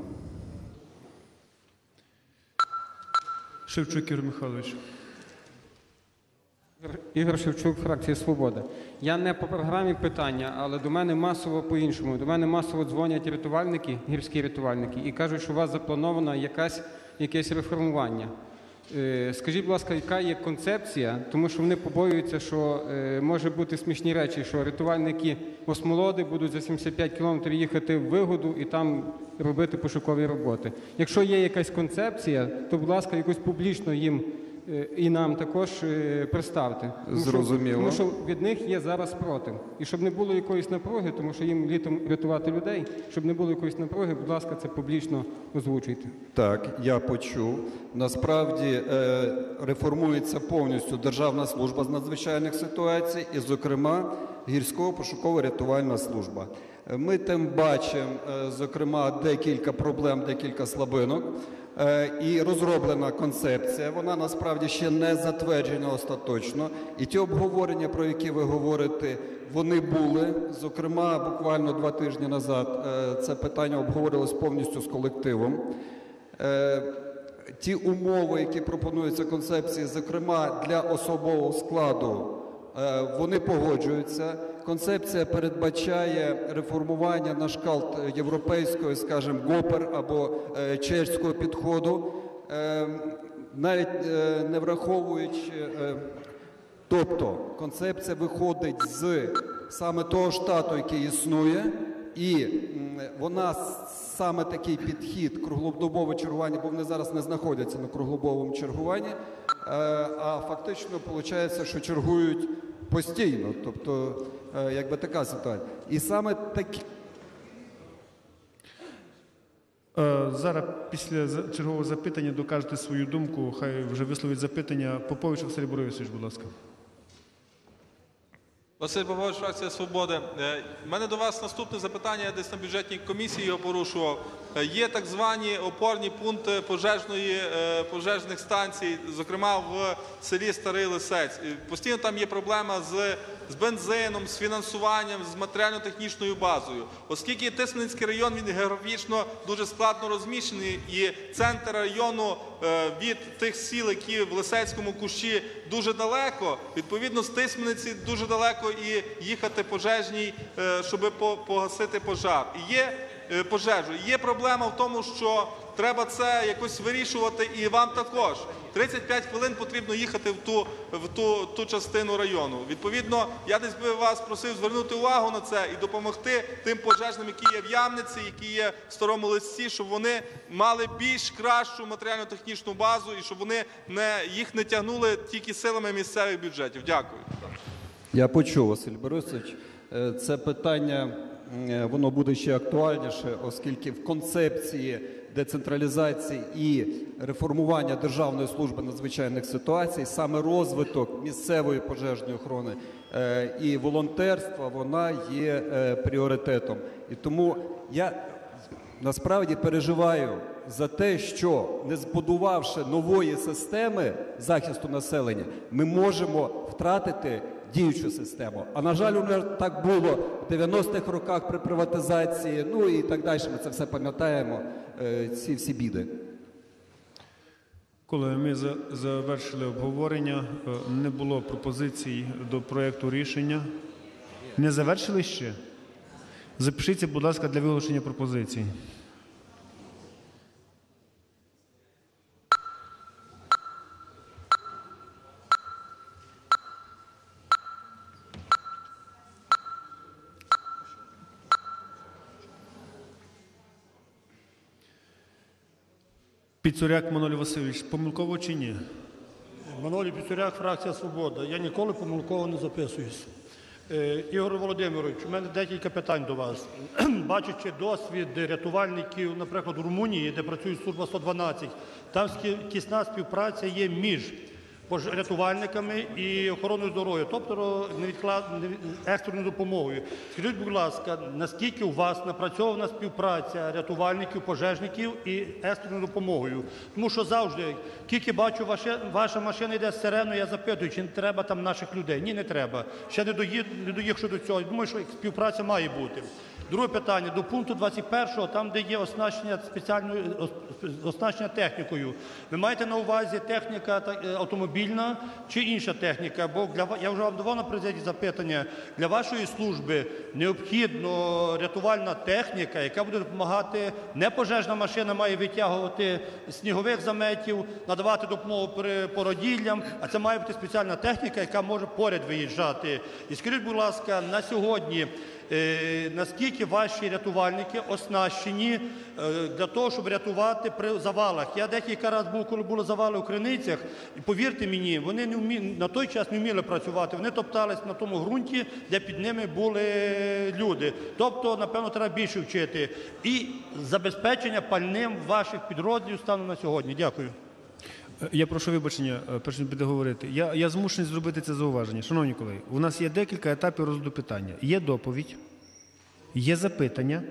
Шевчук Ігор Михайлович. Ігор Шевчук, фракція «Свобода». Я не по програмі питання, але до мене масово по-іншому. До мене масово дзвонять рятувальники, гірські рятувальники, і кажуть, що у вас заплановано якась, якесь реформування. Е, скажіть, будь ласка, яка є концепція? Тому що вони побоюються, що е, може бути смішні речі, що рятувальники Осмолоди будуть за сімдесят п'ять кілометрів їхати в Вигоду і там робити пошукові роботи. Якщо є якась концепція, то, будь ласка, якось публічно їм і нам також представте. Зрозуміло. Тому що від них є зараз спротив. І щоб не було якоїсь напруги, тому що їм літом рятувати людей, щоб не було якоїсь напруги, будь ласка, це публічно озвучуйте. Так, я почув. Насправді е, реформується повністю Державна служба з надзвичайних ситуацій і, зокрема, гірсько-пошуково-рятувальна служба. Ми тим бачимо, е, зокрема, декілька проблем, декілька слабинок. І розроблена концепція, вона насправді ще не затверджена остаточно. І ті обговорення, про які ви говорите, вони були. Зокрема, буквально два тижні назад це питання обговорилось повністю з колективом. Ті умови, які пропонуються концепції, зокрема для особового складу, вони погоджуються. Концепція передбачає реформування на кшталт європейського, скажімо, ГОПЕР або е, чеського підходу, е, навіть е, не враховуючи, е, тобто концепція виходить з саме того штату, який існує, і м, вона саме такий підхід круглодобове чергування, бо вони зараз не знаходяться на круглодобовому чергуванні, е, а фактично виходить, що чергують постійно, тобто, якби така ситуація. І саме такі... Зараз після чергового запитання докажете свою думку, хай вже висловить запитання. Попович Василь Борисович, будь ласка. Василь Попович, фракція «Свободи». У мене до вас наступне запитання, я десь на бюджетній комісії його порушував. Є так звані опорні пункти пожежної, пожежних станцій, зокрема в селі Старий Лисець. Постійно там є проблема з, з бензином, з фінансуванням, з матеріально-технічною базою. Оскільки Тисменницький район, він географічно дуже складно розміщений, і центр району від тих сіл, які в Лисецькому кущі, дуже далеко, відповідно з Тисмениці дуже далеко і їхати пожежній, щоб погасити пожар. І є пожежу. Є проблема в тому, що треба це якось вирішувати, і вам також. тридцять п'ять хвилин потрібно їхати в ту, в ту, ту частину району. Відповідно, я десь би вас просив звернути увагу на це і допомогти тим пожежним, які є в Ямниці, які є в Старому Лисці, щоб вони мали більш кращу матеріально-технічну базу і щоб вони не, їх не тягнули тільки силами місцевих бюджетів. Дякую. Я почув, Василь Борисович. Це питання, воно буде ще актуальніше, оскільки в концепції децентралізації і реформування Державної служби надзвичайних ситуацій саме розвиток місцевої пожежної охорони і волонтерства, вона є пріоритетом. І тому я насправді переживаю за те, що не збудувавши нової системи захисту населення, ми можемо втратити діючу систему. А на жаль, у нас так було в дев'яностих роках при приватизації, ну і так далі. Ми це все пам'ятаємо, е, ці всі біди. Колеги, ми за- завершили обговорення. Е, Не було пропозицій до проекту рішення. Не завершили ще? Запишіться, будь ласка, для виголошення пропозицій. Піцуряк Манолій Васильович, помилково чи ні? Манолій Піцуряк, фракція «Свобода». Я ніколи помилково не записуюсь. Е, Ігор Володимирович, у мене декілька питань до вас. Бачачи досвід рятувальників, наприклад, у Румунії, де працює служба сто дванадцять, там скі- тісна співпраця є між пож- рятувальниками і охороною здоров'я, тобто невідклад- невід- екстреною допомогою. Скажіть, будь ласка, наскільки у вас напрацьована співпраця рятувальників, пожежників і екстреною допомогою? Тому що завжди, тільки бачу, ваше, ваша машина йде з сиреною, я запитую, чи не треба там наших людей. Ні, не треба. Ще не, доїд, не доїхав до цього. Думаю, що співпраця має бути. Друге питання. До пункту двадцять першого, там, де є оснащення спеціальною ос- оснащення технікою. Ви маєте на увазі техніка та- е, автомобільна чи інша техніка? Бо для ва- я вже вам давав на президії запитання. Для вашої служби необхідно рятувальна техніка, яка буде допомагати. Не пожежна машина має витягувати з снігових заметів, надавати допомогу при породіллям, а це має бути спеціальна техніка, яка може поряд виїжджати. І скажіть, будь ласка, на сьогодні Е, наскільки ваші рятувальники оснащені е, для того, щоб рятувати при завалах? Я декілька разів був, коли були завали у Криницях, і повірте мені, вони не вмі... на той час не вміли працювати, вони топтались на тому ґрунті, де під ними були люди. Тобто, напевно, треба більше вчити. І забезпечення пальним ваших підрозділів станом на сьогодні. Дякую. Е, Я прошу вибачення, е, перш ніж буде говорити. Я, я змушений зробити це зауваження. Шановні колеги, у нас є декілька етапів розгляду питання. Є доповідь, є запитання,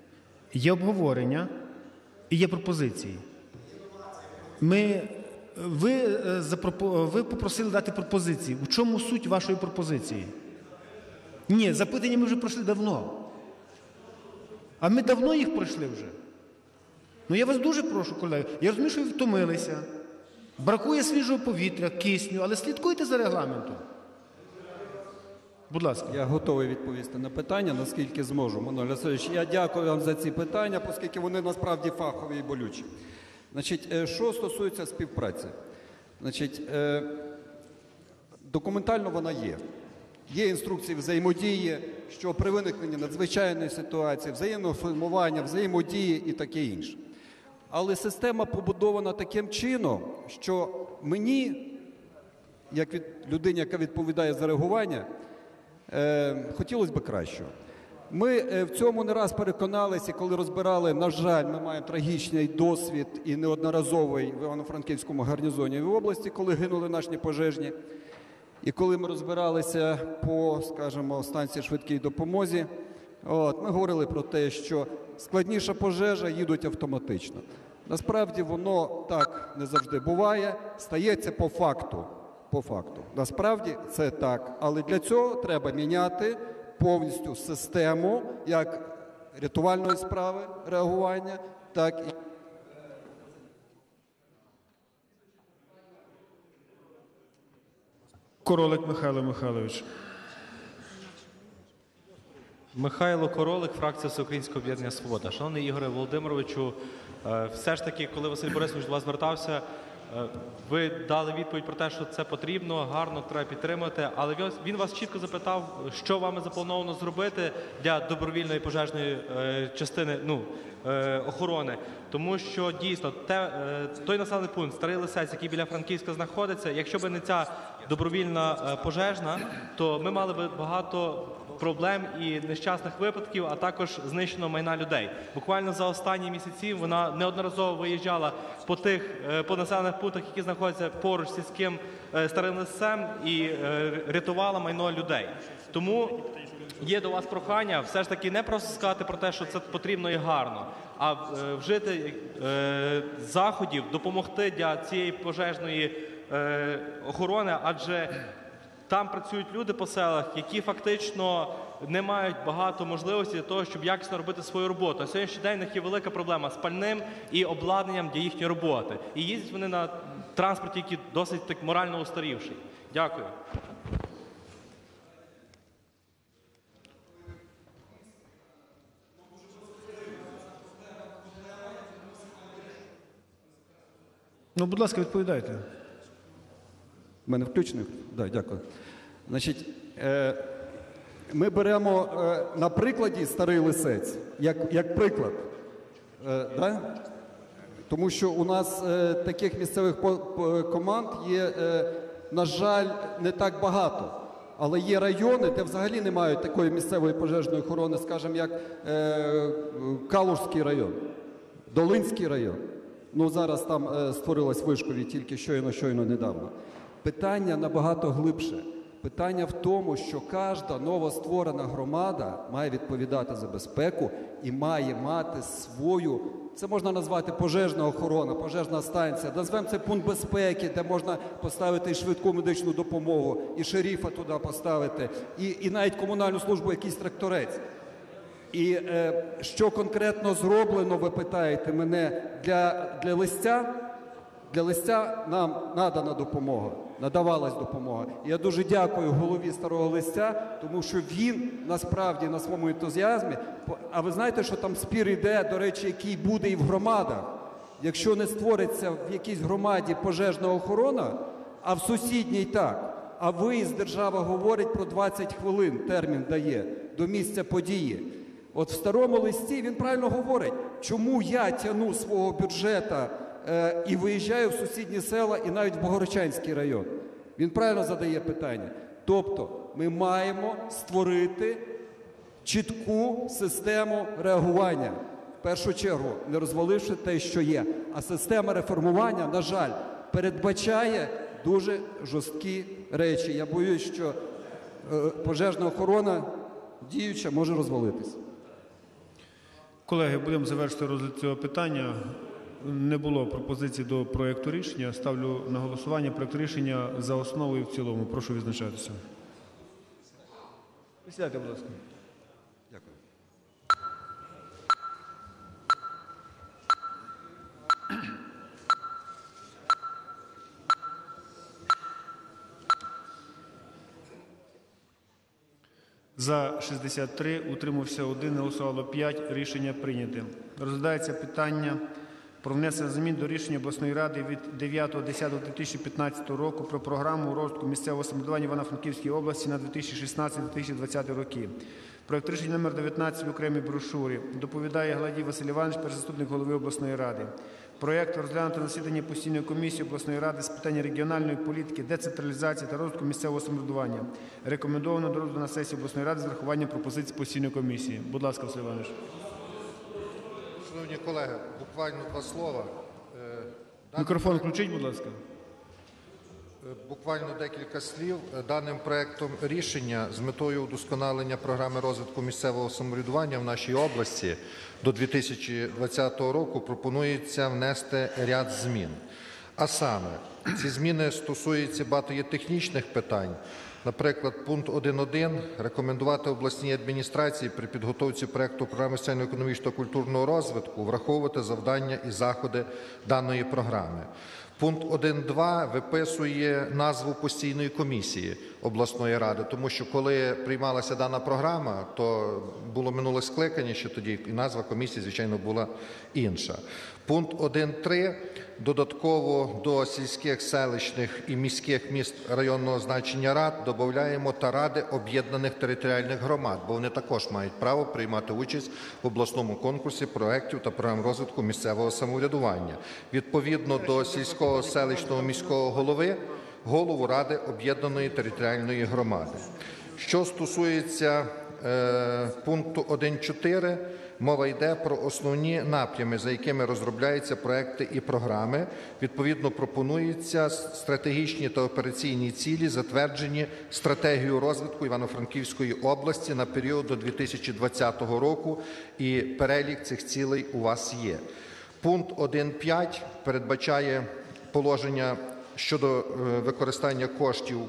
є обговорення і є пропозиції. Ми, ви, е, запропо- ви попросили дати пропозиції. У чому суть вашої пропозиції? Ні, запитання ми вже пройшли давно. А ми давно їх пройшли вже. Ну я вас дуже прошу, колеги. Я розумію, що ви втомилися. Бракує свіжого повітря, кисню, але слідкуйте за регламентом. Будь ласка. Я готовий відповісти на питання, наскільки зможу. Манолій Васильович, я дякую вам за ці питання, оскільки вони насправді фахові і болючі. Значить, е, що стосується співпраці? Значить, е, документально вона є. Є інструкції взаємодії, що при виникненні надзвичайної ситуації, взаємного формування, взаємодії і таке інше. Але система побудована таким чином, що мені, як від людині, яка відповідає за реагування, е, хотілося б кращого. Ми е, в цьому не раз переконалися, коли розбирали, на жаль, ми маємо трагічний досвід і неодноразовий в Івано-Франківському гарнізоні в області, коли гинули наші пожежні. І коли ми розбиралися по, скажімо, станції швидкій допомозі, от, ми говорили про те, що складніша пожежа їдуть автоматично. Насправді воно так не завжди буває, стається по факту. По факту. Насправді це так, але для цього треба міняти повністю систему як рятувальної справи реагування, так і Королик Михайло Михайлович. Михайло Королик, фракція Всеукраїнського об'єднання «Свобода». Шановний Ігоре Володимировичу, е, все ж таки, коли Василь Борисович до вас звертався, е, ви дали відповідь про те, що це потрібно, гарно, треба підтримати, але він- він вас чітко запитав, що вами заплановано зробити для добровільної пожежної е, частини, ну, е, охорони. Тому що дійсно те, е, той населений пункт, Старий Лисець, який біля Франківська знаходиться, якщо б не ця добровільна е, пожежна, то ми мали б багато проблем і нещасних випадків, а також знищено майна людей. Буквально за останні місяці вона неодноразово виїжджала по тих е, по населених пунктах, які знаходяться поруч з сільським е, Старим Лисцем, і е, рятувала майно людей. Тому є до вас прохання все ж таки не просто сказати про те, що це потрібно і гарно, а е, вжити е, заходів, допомогти для цієї пожежної е, охорони, адже там працюють люди по селах, які фактично не мають багато можливостей для того, щоб якісно робити свою роботу. А сьогоднішній день в них є велика проблема з пальним і обладнанням для їхньої роботи. І їздять вони на транспорті, який досить так морально устарівший. Дякую. Ну, будь ласка, відповідайте. У мене включено? Так, дякую. Значить, е, ми беремо е, на прикладі Старий Лисець, як, як приклад. Е, да? Тому що у нас е, таких місцевих по, по, команд є, е, на жаль, не так багато. Але є райони, де взагалі не мають такої місцевої пожежної охорони, скажімо, як е, Калужський район, Долинський район. Ну, зараз там е, створилась Вишкові тільки щойно-щойно недавно. Питання набагато глибше. Питання в тому, що кожна новостворена громада має відповідати за безпеку і має мати свою, це можна назвати пожежна охорона, пожежна станція. Назвемо це пункт безпеки, де можна поставити і швидку медичну допомогу, і шерифа туди поставити, і, і навіть комунальну службу, якийсь тракторець. І е, що конкретно зроблено, ви питаєте мене, для, для Листя? Для Листя нам надана допомога, надавалась допомога. І я дуже дякую голові Старого Листя, тому що він насправді на своєму ентузіазмі, а ви знаєте, що там спір йде, до речі, який буде і в громадах. Якщо не створиться в якійсь громаді пожежна охорона, а в сусідній так, а виїзд держава говорить про двадцять хвилин, термін дає, до місця події. От в Старому Листі він правильно говорить, чому я тягну свого бюджету е, і виїжджаю в сусідні села і навіть в Богородчанський район. Він правильно задає питання. Тобто ми маємо створити чітку систему реагування. В першу чергу, не розваливши те, що є. А система реформування, на жаль, передбачає дуже жорсткі речі. Я боюсь, що е, пожежна охорона діюча може розвалитись. Колеги, будемо завершити розгляд цього питання. Не було пропозицій до проєкту рішення. Ставлю на голосування проєкт рішення за основу і в цілому. Прошу відзначатися. Присядьте, будь ласка. Дякую. За шістдесят три, утримався один, не голосувало п'ять. Рішення прийняте. Розглядається питання про внесення змін до рішення обласної ради від дев'ятого десятого дві тисячі п'ятнадцятого року про програму розвитку місцевого самоврядування в Івано-Франківській області на дві тисячі шістнадцятий - дві тисячі двадцятий роки. Проект рішення номер дев'ятнадцять в окремій брошурі. Доповідає Гладій Василь Іванович, перший заступник голови обласної ради. Проєкт розглянуто на засіданні постійної комісії обласної ради з питань регіональної політики, децентралізації та розвитку місцевого самоврядування. Рекомендовано до розгляду на сесії обласної ради з врахуванням пропозицій постійної комісії. Будь ласка, Василь Іванович. Шановні колеги, буквально два слова. Мікрофон включіть, будь ласка. Буквально декілька слів. Даним проектом рішення з метою удосконалення програми розвитку місцевого самоврядування в нашій області до дві тисячі двадцятого року пропонується внести ряд змін. А саме, ці зміни стосуються багато є технічних питань. Наприклад, пункт один точка один рекомендувати обласній адміністрації при підготовці проекту програми соціально-економічного та культурного розвитку враховувати завдання і заходи даної програми. Пункт один точка два виписує назву постійної комісії обласної ради, тому що коли приймалася дана програма, то було минуле скликання ще тоді, і назва комісії, звичайно, була інша. Пункт один точка три додатково до сільських, селищних і міських міст районного значення рад додаємо та ради об'єднаних територіальних громад, бо вони також мають право приймати участь в обласному конкурсі проєктів та програм розвитку місцевого самоврядування. Відповідно до сільського, селищного, міського голови, голову ради об'єднаної територіальної громади. Що стосується е, пункту один точка чотири, мова йде про основні напрями, за якими розробляються проекти і програми. Відповідно, пропонуються стратегічні та операційні цілі, затверджені стратегією розвитку Івано-Франківської області на період до дві тисячі двадцятого року, і перелік цих цілей у вас є. Пункт один точка п'ять передбачає положення щодо використання коштів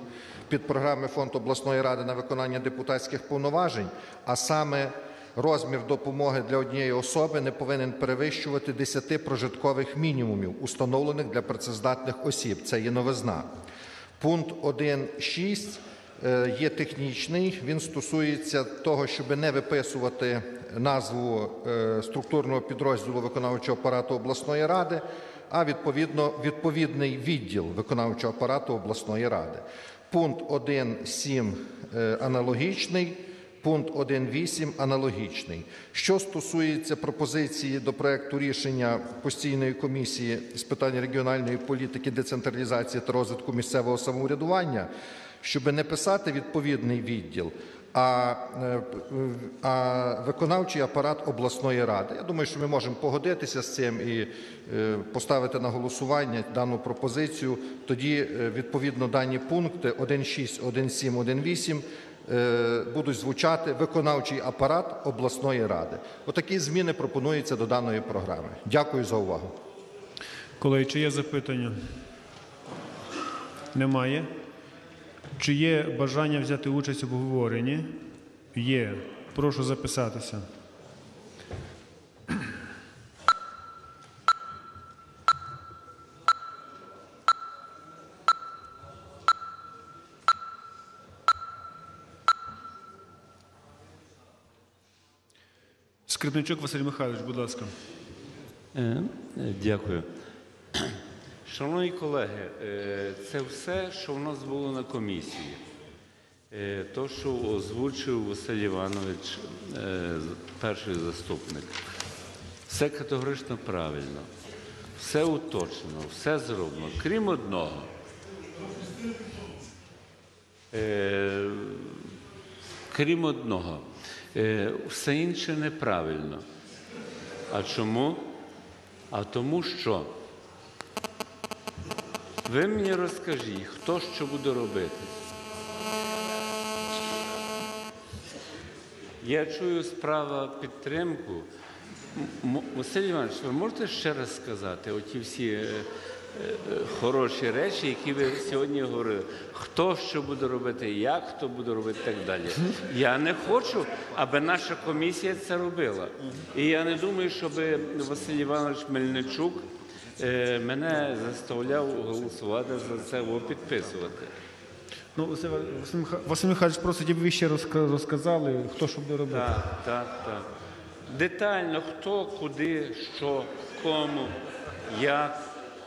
підпрограми «Фонд обласної ради на виконання депутатських повноважень», а саме розмір допомоги для однієї особи не повинен перевищувати десяти прожиткових мінімумів, установлених для працездатних осіб. Це є новизна. Пункт один шість є технічний. Він стосується того, щоб не виписувати назву структурного підрозділу виконавчого апарату обласної ради, а відповідно відповідний відділ виконавчого апарату обласної ради. Пункт один сім аналогічний. Пункт один вісім аналогічний. Що стосується пропозиції до проекту рішення постійної комісії з питань регіональної політики, децентралізації та розвитку місцевого самоврядування, щоб не писати відповідний відділ, а, а виконавчий апарат обласної ради. Я думаю, що ми можемо погодитися з цим і поставити на голосування дану пропозицію. Тоді, відповідно, дані пункти один шість, один сім, один вісім будуть звучати «виконавчий апарат обласної ради». Отакі зміни пропонуються до даної програми. Дякую за увагу. Колеги, чи є запитання? Немає. Чи є бажання взяти участь у обговоренні? Є. Прошу записатися. Скрипничук Василь Михайлович, будь ласка. Дякую. Шановні колеги, це все, що в нас було на комісії. То, що озвучив Василь Іванович, перший заступник. Все категорично правильно, все уточнено, все зроблено, крім одного. Крім одного. Все інше неправильно. А чому? А тому що ви мені розкажіть, хто що буде робити. Я чую справа підтримку. Василь Іванович, ви можете ще раз сказати оті всі хороші речі, які ви сьогодні говорили. Хто що буде робити, як хто буде робити і так далі. Я не хочу, аби наша комісія це робила. І я не думаю, щоб Василь Іванович Мельничук мене заставляв голосувати за це або підписувати. Ну, Василь Михайлович просить, аби ви ще розказали, хто що буде робити. Так, так, так. Детально, хто, куди, що, кому, як.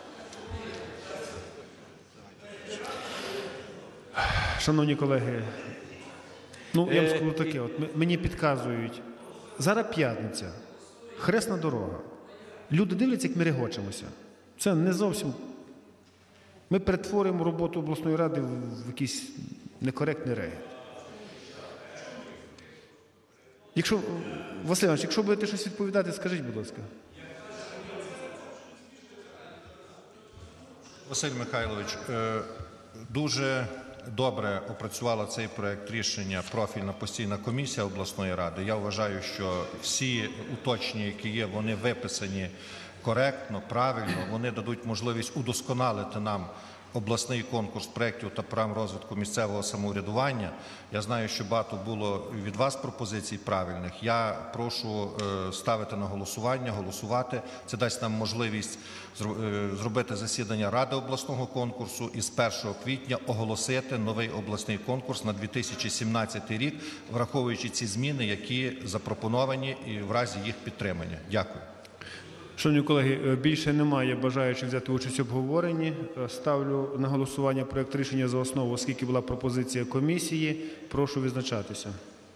Шановні колеги, ну, я вам скажу таке, от, мені підказують, зараз п'ятниця, хресна дорога. Люди дивляться, як ми регочемося. Це не зовсім... Ми перетворюємо роботу обласної ради в якийсь некоректний регіт. Якщо, Василь Іванович, якщо будете щось відповідати, скажіть, будь ласка. Василь Михайлович, дуже добре опрацювала цей проект рішення профільна постійна комісія обласної ради. Я вважаю, що всі уточнення, які є, вони виписані коректно, правильно. Вони дадуть можливість удосконалити нам обласний конкурс проєктів та програм розвитку місцевого самоврядування. Я знаю, що багато було від вас пропозицій правильних. Я прошу ставити на голосування, голосувати. Це дасть нам можливість зробити засідання Ради обласного конкурсу і з першого квітня оголосити новий обласний конкурс на дві тисячі сімнадцятий рік, враховуючи ці зміни, які запропоновані і в разі їх підтримання. Дякую. Шановні колеги, більше немає бажаючих взяти участь в обговоренні. Ставлю на голосування проект рішення за основу, оскільки була пропозиція комісії. Прошу визначатися.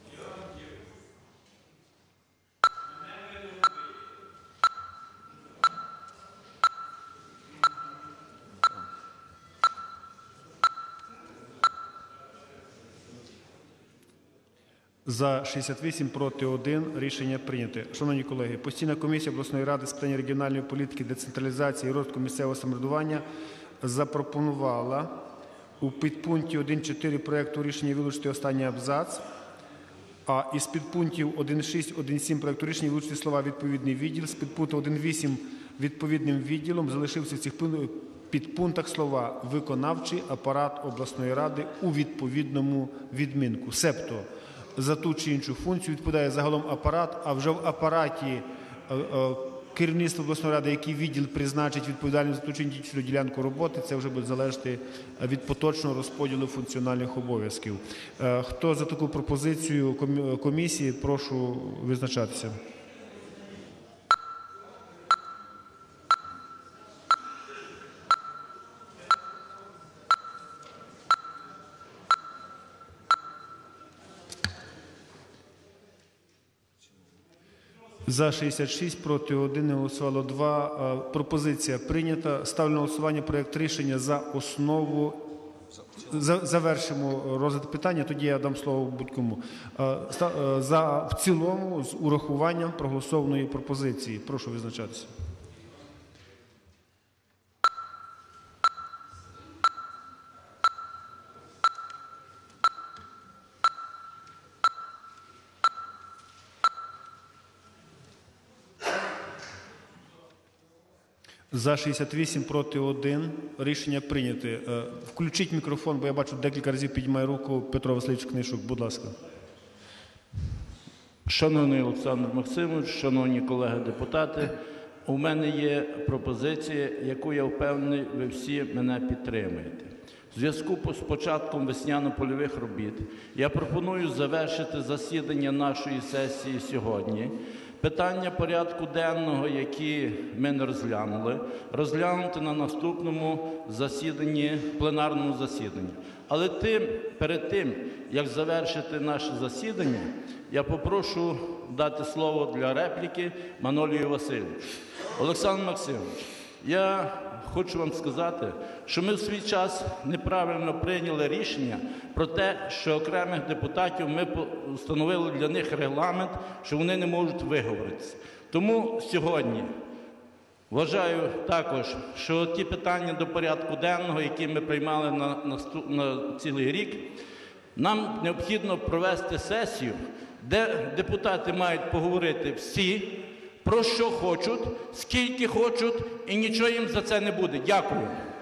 За шістдесят вісім, проти один. Рішення прийнято. Шановні колеги, постійна комісія обласної ради з питань регіональної політики, децентралізації і розвитку місцевого самоврядування запропонувала у підпункті один чотири проекту рішення вилучити останній абзац, а із підпунктів один шість, один сім проекту рішення вилучити слова «відповідний відділ», з підпункту один вісім відповідним відділом залишився в цих підпунктах слова «виконавчий апарат обласної ради» у відповідному відмінку. Себто за ту чи іншу функцію відповідає загалом апарат, а вже в апараті керівництво обласної ради, який відділ призначить відповідальність за ту чи іншу ділянку роботи, це вже буде залежати від поточного розподілу функціональних обов'язків. Хто за таку пропозицію комісії, прошу визначатися. За шістдесят шість, проти один, не голосувало два. Пропозиція прийнята. Ставлю на голосування проєкт рішення за основу. За, завершимо розгляд питання, тоді я дам слово будь-кому. За, в цілому з урахуванням проголосованої пропозиції. Прошу визначатися. За шістдесят вісім, проти один. Рішення прийнято. Включіть мікрофон, бо я бачу, декілька разів піднімає руку Петро Васильович Книшук. Будь ласка. Шановний Олександр Максимович, шановні колеги-депутати, у мене є пропозиція, яку я впевнений, ви всі мене підтримуєте. В зв'язку з початком весняно-польових робіт я пропоную завершити засідання нашої сесії сьогодні. Питання порядку денного, які ми не розглянули, розглянути на наступному засіданні, пленарному засіданні. Але тим, перед тим, як завершити наше засідання, я попрошу дати слово для репліки Манолію Васильовичу. Олександр Максимович, я хочу вам сказати, що ми в свій час неправильно прийняли рішення про те, що окремих депутатів ми встановили для них регламент, що вони не можуть виговоритися. Тому сьогодні вважаю також, що ті питання до порядку денного, які ми приймали на, на, на цілий рік, нам необхідно провести сесію, де депутати мають поговорити всі, про що хочуть, скільки хочуть, і нічого їм за це не буде. Дякую.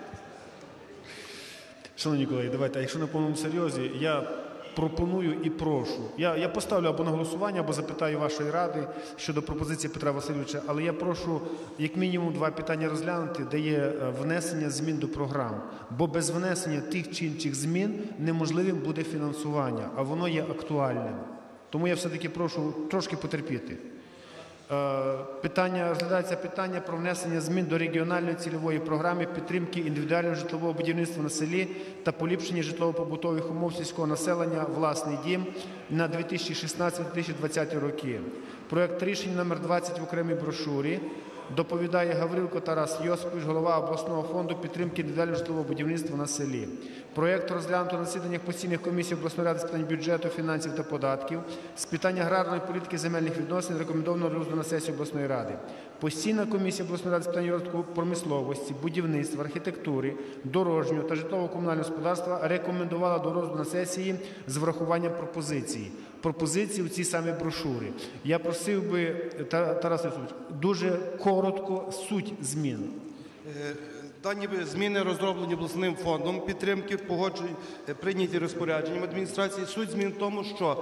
Шановні колеги, давайте, якщо на повному серйозі, я пропоную і прошу. Я, я поставлю або на голосування, або запитаю вашої ради щодо пропозиції Петра Васильовича, але я прошу як мінімум два питання розглянути, де є внесення змін до програм. Бо без внесення тих чи інших змін неможливим буде фінансування, а воно є актуальним. Тому я все-таки прошу трошки потерпіти. Питання, розглядається питання про внесення змін до регіональної цільової програми підтримки індивідуального житлового будівництва на селі та поліпшення житлово-побутових умов сільського населення «Власний дім» на дві тисячі шістнадцятий - дві тисячі двадцятий роки. Проект рішення номер двадцять в окремій брошурі. Доповідає Гаврилко Тарас Йосипович, голова обласного фонду підтримки індивідуального житлового будівництва на селі. Проєкт розглянуто на засіданнях постійних комісій обласної ради з питань бюджету, фінансів та податків, з питань аграрної політики, земельних відносин, рекомендовано розгляду на сесію обласної ради. Постійна комісія обласної ради з питань розвитку промисловості, будівництва, архітектури, дорожнього та житлово-комунального господарства рекомендувала до розгляду на сесії з врахуванням пропозиції. Пропозиції в цій самій брошурі. Я просив би, Тарас Ісович, дуже коротко суть змін. Дані зміни розроблені обласним фондом підтримки, погоджені, прийняті розпорядженням адміністрації. Суть змін в тому, що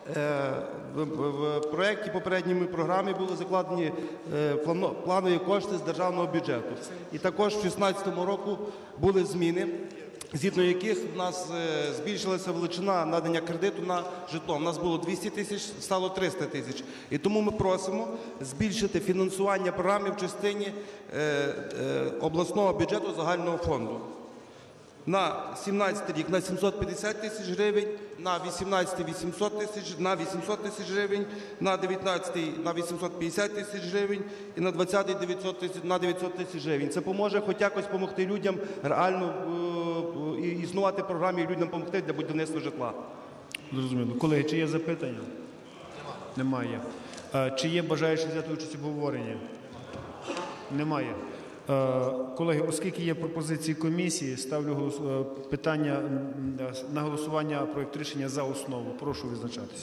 в проєкті попередньої програми були закладені планові кошти з державного бюджету. І також в дві тисячі шістнадцятому році були зміни, згідно яких в нас збільшилася величина надання кредиту на житло. У нас було двісті тисяч, стало триста тисяч. І тому ми просимо збільшити фінансування програми в частині обласного бюджету загального фонду. На сімнадцятий рік на сімсот п'ятдесят тисяч гривень, на вісімнадцятий – вісімсот тисяч, на вісімсот тисяч гривень, на дев'ятнадцятий – на вісімсот п'ятдесят тисяч гривень і на двадцятий – на дев'ятсот тисяч гривень. Це поможе хоч якось допомогти людям реально е, існувати в програмі і людям допомогти для будівництва житла. Зрозуміло. Колеги, чи є запитання? Немає. Немає. Чи є бажаючі взяти участь в обговоренні? Немає. Колеги, оскільки є пропозиції комісії, ставлю питання на голосування проєкт рішення за основу. Прошу визначатися.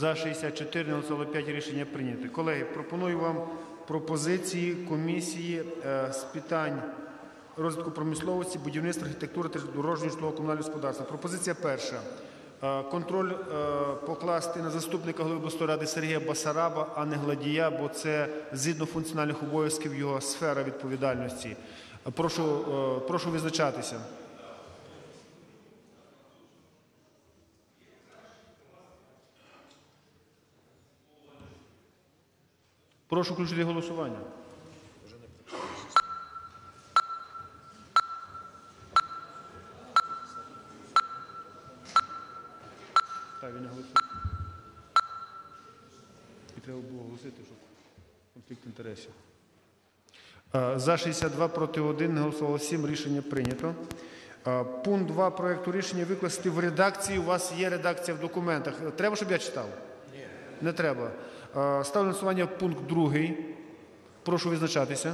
За шістдесят чотири, не голосувало п'ять, рішення прийнято. Колеги, пропоную вам пропозиції комісії е, з питань розвитку промисловості, будівництва, архітектури та дорожнього житлово-комунального господарства. Пропозиція перша. Е, Контроль е, покласти на заступника голови обласної ради Сергія Басараба, а не Гладія, бо це згідно функціональних обов'язків його сфера відповідальності. Прошу, е, прошу визначатися. Прошу включити голосування. Так, він не голосує. І треба було оголосити, щоб конфлікт інтересів. За шістдесят два, проти один, не голосувало сім, рішення прийнято. Пункт два проекту рішення викласти в редакції. У вас є редакція в документах. Треба, щоб я читав? Ні. Не треба. Ставлю на голосування пункт другий. Прошу визначатися.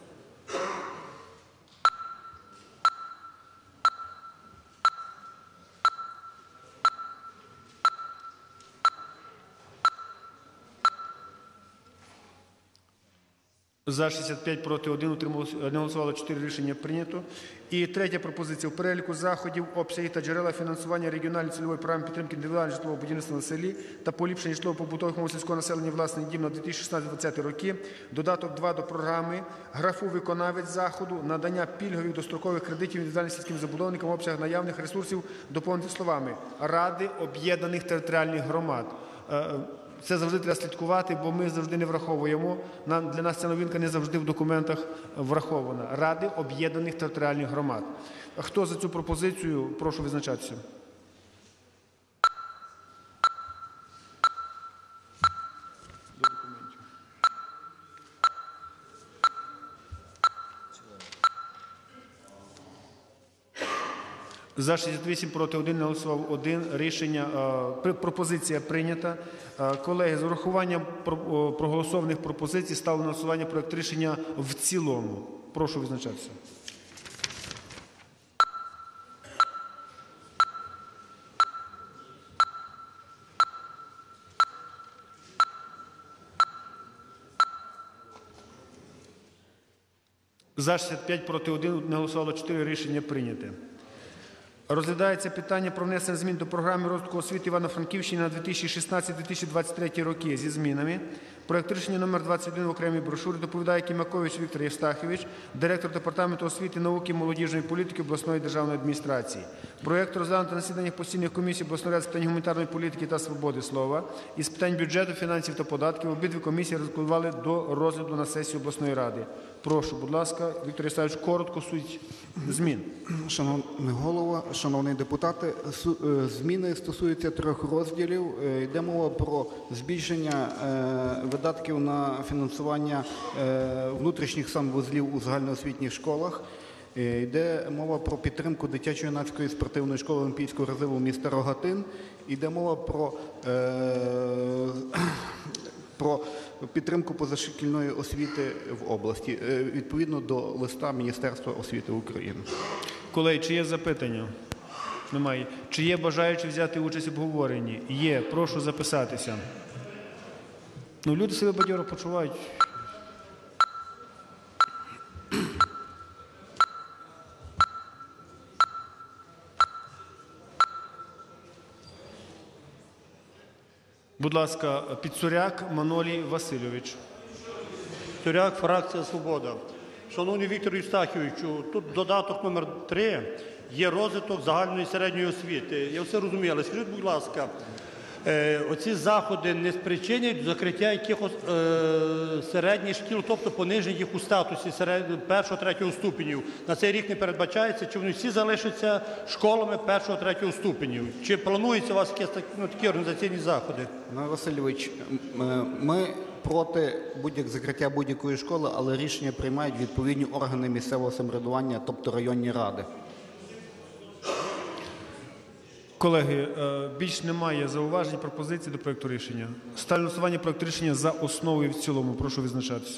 За шістдесят п'ять, проти один, утрималося, не голосувало чотири, рішення прийнято. І третя пропозиція. В переліку заходів, обсяги та джерела фінансування регіональної цільової програми підтримки індивідуального житлового будівництва на селі та поліпшення житлово-побутових умов сільського населення власних дім на дві тисячі шістнадцятий - двадцятий роки, додаток два до програми, графу виконавець заходу, надання пільгових дострокових кредитів індивідуальним сільським забудовникам в обсягах наявних ресурсів, доповнити словами «Ради об'єднаних територіальних громад». Це завжди треба слідкувати, бо ми завжди не враховуємо. Нам, для нас ця новинка не завжди в документах врахована. Ради об'єднаних територіальних громад. Хто за цю пропозицію? Прошу визначатися. До документів. За шістдесят вісім, проти один, не голосував один. Рішення, е, пропозиція прийнята. Е, колеги, з урахуванням про, о, проголосованих пропозицій ставлю на голосування проект рішення в цілому. Прошу визначатися. За шістдесят п'ять, проти один, не голосувало чотири, рішення прийняте. Розглядається питання про внесення змін до програми розвитку освіти Івано-Франківщини на дві тисячі шістнадцятий - дві тисячі двадцять третій роки зі змінами. Проект рішення номер двадцять один в окремій брошурі доповідає Кімакович Віктор Євстахович, директор Департаменту освіти, науки і молодіжної політики обласної державної адміністрації. Проект розглянуто на засіданнях постійних комісій обласної ради з питань гуманітарної політики та свободи слова і з питань бюджету, фінансів та податків. Обидві комісії рекомендували до розгляду на сесії обласної ради. Прошу, будь ласка, Віктор Євстахович, коротко суть змін. Шановний голово, шановні депутати, зміни стосуються трьох розділів. Йде мова про збільшення видатків на фінансування внутрішніх санвузлів у загальноосвітніх школах. Йде мова про підтримку дитячо-юнацької спортивної школи Олімпійського резерву міста Рогатин. Йде мова про, е, про підтримку позашкільної освіти в області, відповідно до листа Міністерства освіти України. Колеги, чи є запитання? Немає. Чи є бажаючі взяти участь в обговоренні? Є. Прошу записатися. Ну, люди себе бадьоро почувають. Будь ласка, Підсуряк Манолій Васильович. Підсуряк, фракція «Свобода». Шановний Віктор Євстаховичу, тут додаток номер три є розвиток загальної середньої освіти. Я все розумію, але скажіть, будь ласка, е, оці заходи не спричинять закриття якихось е, середніх шкіл, тобто пониження їх у статусі серед, першого, третього ступенів. На цей рік не передбачається, чи вони всі залишаться школами першого, третього ступенів? Чи планується у вас якісь такі, ну, такі організаційні заходи? Пане Васильович, ми проти будь-як закриття будь-якої школи, але рішення приймають відповідні органи місцевого самоврядування, тобто районні ради. Колеги, більш немає зауважень, пропозицій до проекту рішення. Ставлю на голосування проекту рішення за основу і в цілому. Прошу визначатися.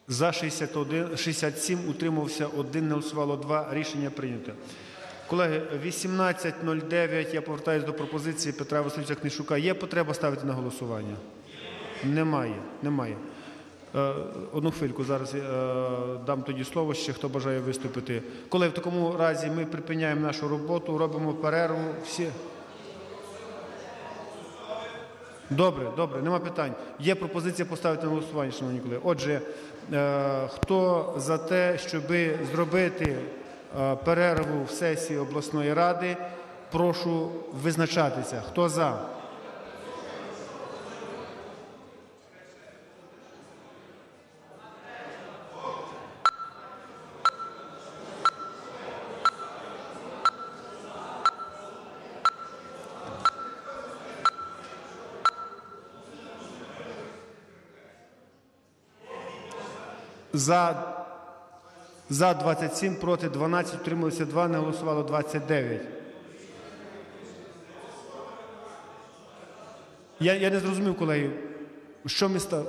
За шістдесят один, шістдесят сім, утримався один, не голосувало два. Рішення прийнято. Колеги, вісімнадцять нуль дев'ять, я повертаюся до пропозиції Петра Васильовича Книшука. Є потреба ставити на голосування? Немає, немає. Е, одну хвильку, зараз е, дам тоді слово ще, хто бажає виступити. Колеги, в такому разі ми припиняємо нашу роботу, робимо перерву. Всі... Добре, добре, нема питань. Є пропозиція поставити на голосування, шановні колеги. Отже, е, хто за те, щоб зробити е, перерву в сесії обласної ради, прошу визначатися. Хто за? За, за двадцять сім, проти дванадцять, утрималися два, не голосувало двадцять дев'ять. Я, я не зрозумів, колеги, що ми став...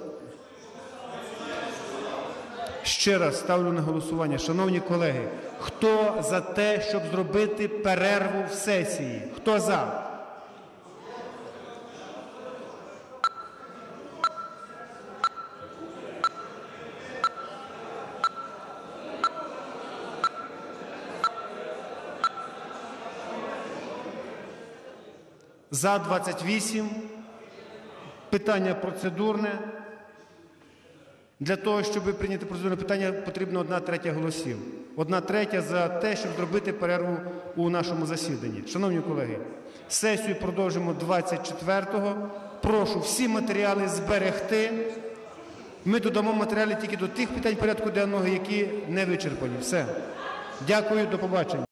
Ще раз ставлю на голосування. Шановні колеги, хто за те, щоб зробити перерву в сесії? Хто за? За двадцять вісім. Питання процедурне. Для того, щоб прийняти процедурне питання, потрібно одна третя голосів. Одна третя за те, щоб зробити перерву у нашому засіданні. Шановні колеги, сесію продовжимо двадцять четвертого. Прошу всі матеріали зберегти. Ми додамо матеріали тільки до тих питань порядку денного, які не вичерпані. Все. Дякую, до побачення.